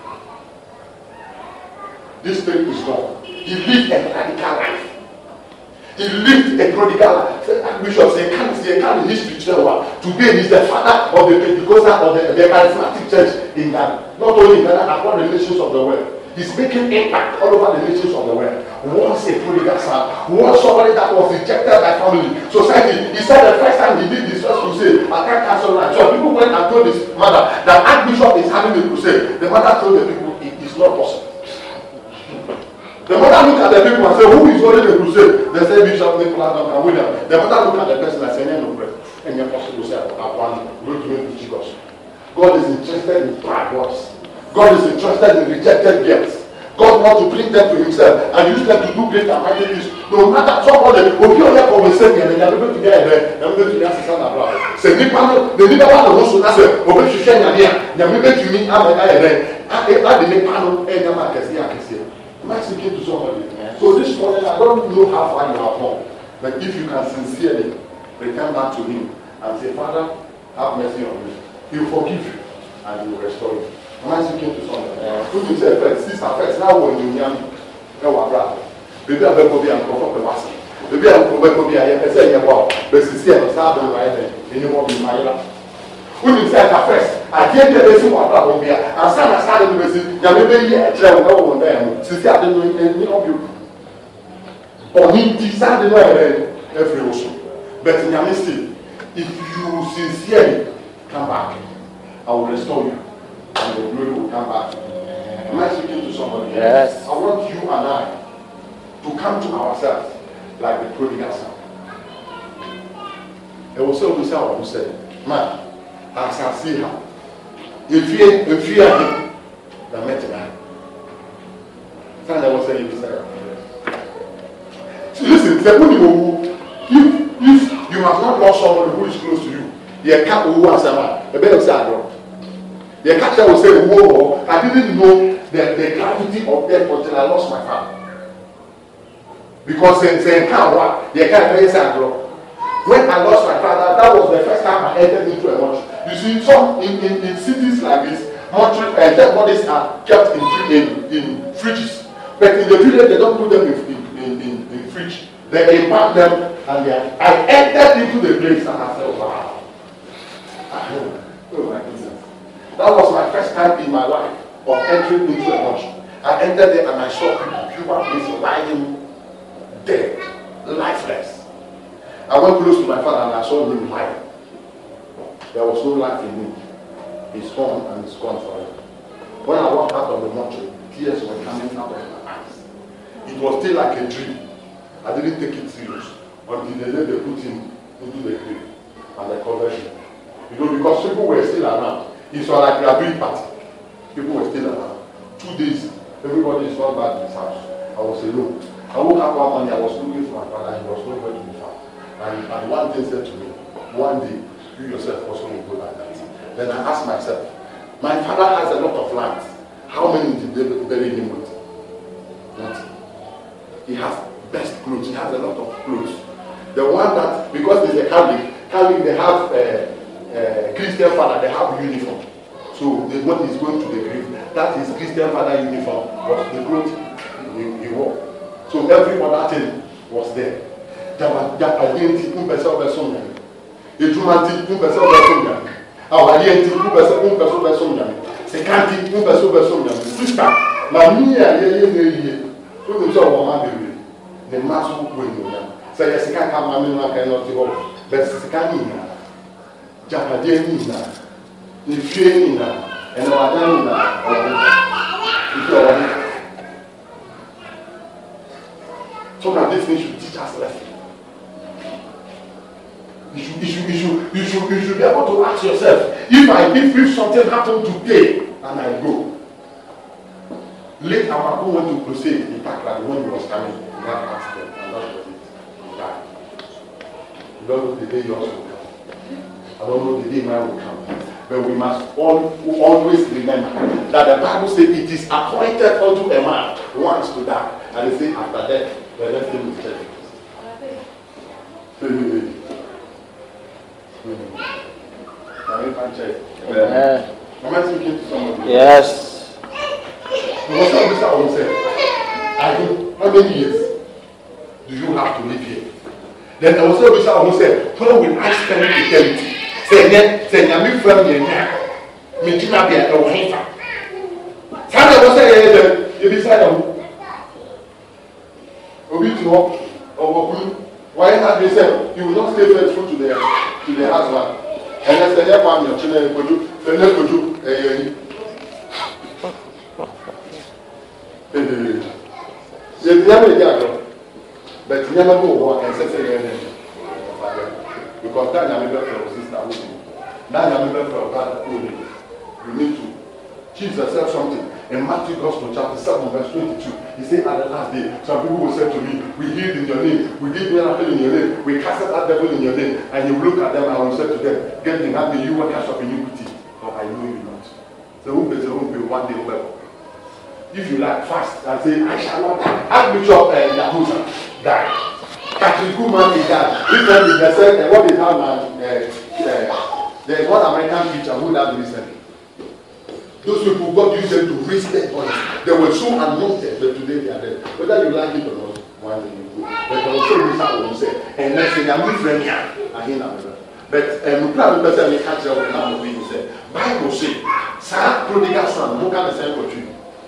This thing is gone. He lived a radical life. He lived a prodigal life. Bishop said, can't see, can't his spiritual one. Today he's the father of the Pentecostal of the, the charismatic church in Ghana. Not only in Ghana, across the nations of the world. He's making impact all over the nations of the world. Once a prodigal son, once somebody that was rejected by family, society. He said the first time he did this first crusade, I can't cancel that. So people went and told his mother that Archbishop is having a crusade. The mother told the people it is not possible. The mother looked at the people and said, who is holding the crusade? They said Bishop Nicholas Duncan William. The mother looked at the person and said, no prayer. And the apostle said, I want to go to Jesus. God is interested in bad works. God is interested in rejected gifts. God wants to bring them to himself and use them to do do great and mighty things. No matter somebody, if you only conversation and you are able to get there, you are able to get to about. Say, Nipa, the Nipa one also that's it. Open to share your ear. You are able to me. I'm a guy there. I the Nipa no. Hey, you are kesi kesi. Am I speaking to somebody? So this morning, I don't know how far you have come, but if you can sincerely return back to Him and say, Father, have mercy on me. He will forgive you and He will restore you. Am I speaking to somebody? Who you say first? Sister first. Now when you hear me, no one brother. Baby, I better be uncomfortable. Baby, I better be. I am saying about. But sincere, start doing right there. And you won't be my life. Who you say at first? I can't get this one. I won't be. And some are starting to say, "You may be here. Try to go on there." Sincere, I don't know any of you. Or he decided to every also. But in your mistake, if you sincerely come back, I will restore you. And the glory will come back. Am I speaking to somebody? Yes. I want you and I to come to ourselves like the prodigal son. It was so we said, man, as I see her, if you if you are him, the met man. And I was saying, so listen, if, if you have not lost someone who is close to you, you can't who has a man, a better side. The catcher will say, whoa, I didn't know the, the gravity of death until I lost my father. Because in saying, what? The catcher when I lost my father, that was the first time I entered into a mortuary. You see, some in, in, in cities like this, mortuary and dead bodies are kept in, in, in fridges. But in the village, they don't put them in, in, in, in fridge. They impart them, and they are, I entered into the place and I said, wow. Oh my goodness. That was my first time in my life of entering into a mortuary. I entered there and I saw human beings lying dead, lifeless. I went close to my father and I saw him lying. There was no life in him. He's gone and he's gone forever. When I walked out of the mortuary, tears were coming out of my eyes. It was still like a dream. I didn't take it serious until the day they put him into the grave and the conversion. You know, because people were still around. It's not like we are doing party. People were still around. Two days, everybody is not back in his house. I was alone. I woke up one morning, I was looking for my father, he was nowhere to be found. And, and one thing said to me, one day, you yourself also will go like that. Then I asked myself, my father has a lot of lands. How many did they bury him with? Nothing. He has best clothes, he has a lot of clothes. The one that, because he's a Catholic, Catholic they have uh, uh, Christian father, they have uniform. So the, when he's going to the grave, that is Christian father uniform was the clothes he, he wore. So every other thing was there. There was that identity, one person of the song. A dramatic, one person of the song. Our identity, one person of the song. Second, one person of the song. Sister, my mia, ye, ye, ye. So the job of my baby. The mass who win you. So yes, I can't have my men, I cannot go. But Sikani, Japadina, if you are and our Dana, so that this thing should teach us lesson. You should, you should, you should, you should, you should be able to ask yourself, if I if, if something happened today and I go, late Amako went to crusade in Pakistan when he was coming in that accident, and that was it. He died. You don't know the day yours will come. I don't know the day mine will come. But we must all, always remember that the Bible says it is appointed unto a man once to die. And they say after death, the next thing is death. Can you find check? Yeah. Am I speaking to somebody? Yes. Because somebody I will say, I do, how many years do you have to live here? Then I will say, I will say, when will I spend eternity? Say, say, I'm your friend here now. Me too, I be at the Wahifa. Sunday was say, you decide on Obi to walk or why have they said you will not stay faithful to the to the husband? And I said, yeah, ma'am, your children could do, then could do, eh, they never get but you never go walk and say, because that I'm able to sister with you. Now I'm able to God only. You need to teach yourself something. In Matthew Gospel chapter seven, verse twenty-two, he said, at the last day, some people will say to me, we healed in your name, we did miracle in your name, we cast out devil in your name. And you will look at them and will say to them, get behind me, you workers of iniquity, for I know you not. So who is the who will one day well? If you like fast and say, I shall not die. Archbishop uh, Yahuza died. Patrick Kuhlman is dead. Recently they said, uh, what is that man? Uh, uh, there is one American preacher who died recently. Those people, God used them to raise their bodies. They were so anointed, but today they are dead. Whether you like it or not, one day you go. But I will say this, I will say, and let's say, I'm with friend here. I hear that. But um, plan the person we catch up with now, we say, Bible say, Sir, prodigal son, who can send for you?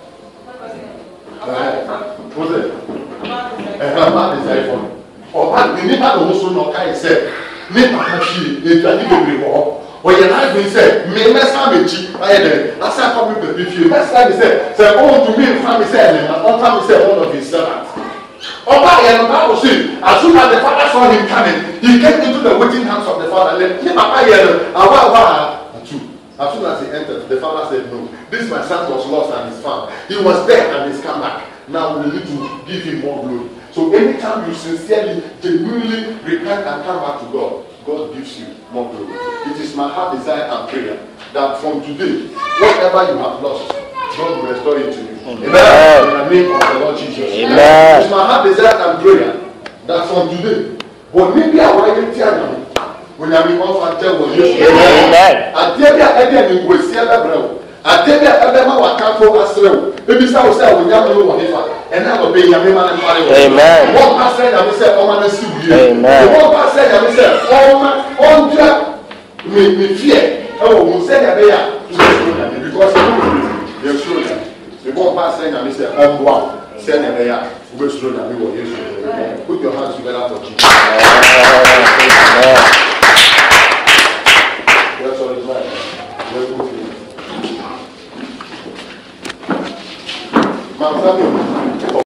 What's it? A man is iPhone. Or what the neighbor also not kind said, neighbor, she, they try to be more. When your life is said, me mess up with you, I had last time coming to the you mess up, he said, say, oh, to me, family said, and one time he said, one of his servants. Oh, and the Bible says, as soon as the father saw him coming, he came into the waiting house of the father. And then, as soon as he entered, the father said, no, this my son was lost and is found. He was dead and he's come back. Now we need to give him more glory. So anytime you sincerely, genuinely repent and come back to God, God gives you more glory. It is my heart desire and prayer that from today, whatever you have lost, God will restore it to you. Amen. Amen. In the name of the Lord Jesus. Amen. It is my heart desire and prayer that from today, when maybe I want to tell you, when I be offered tell what you say, I tell you again, you will see other brother. I tell you, Adama wa kanfo asrew. Baby say we say we nyam no wo hefa. And I will be nyam man fare. Amen. One pastor that we say o man si wie. Amen. One pastor that we say o man on dra me me fear. E wo mo say that be ya. Because you sure that. The one pastor that we say on boa. Say that be ya. We sure that we will Jesus. Put your hands together for Jesus. Amen.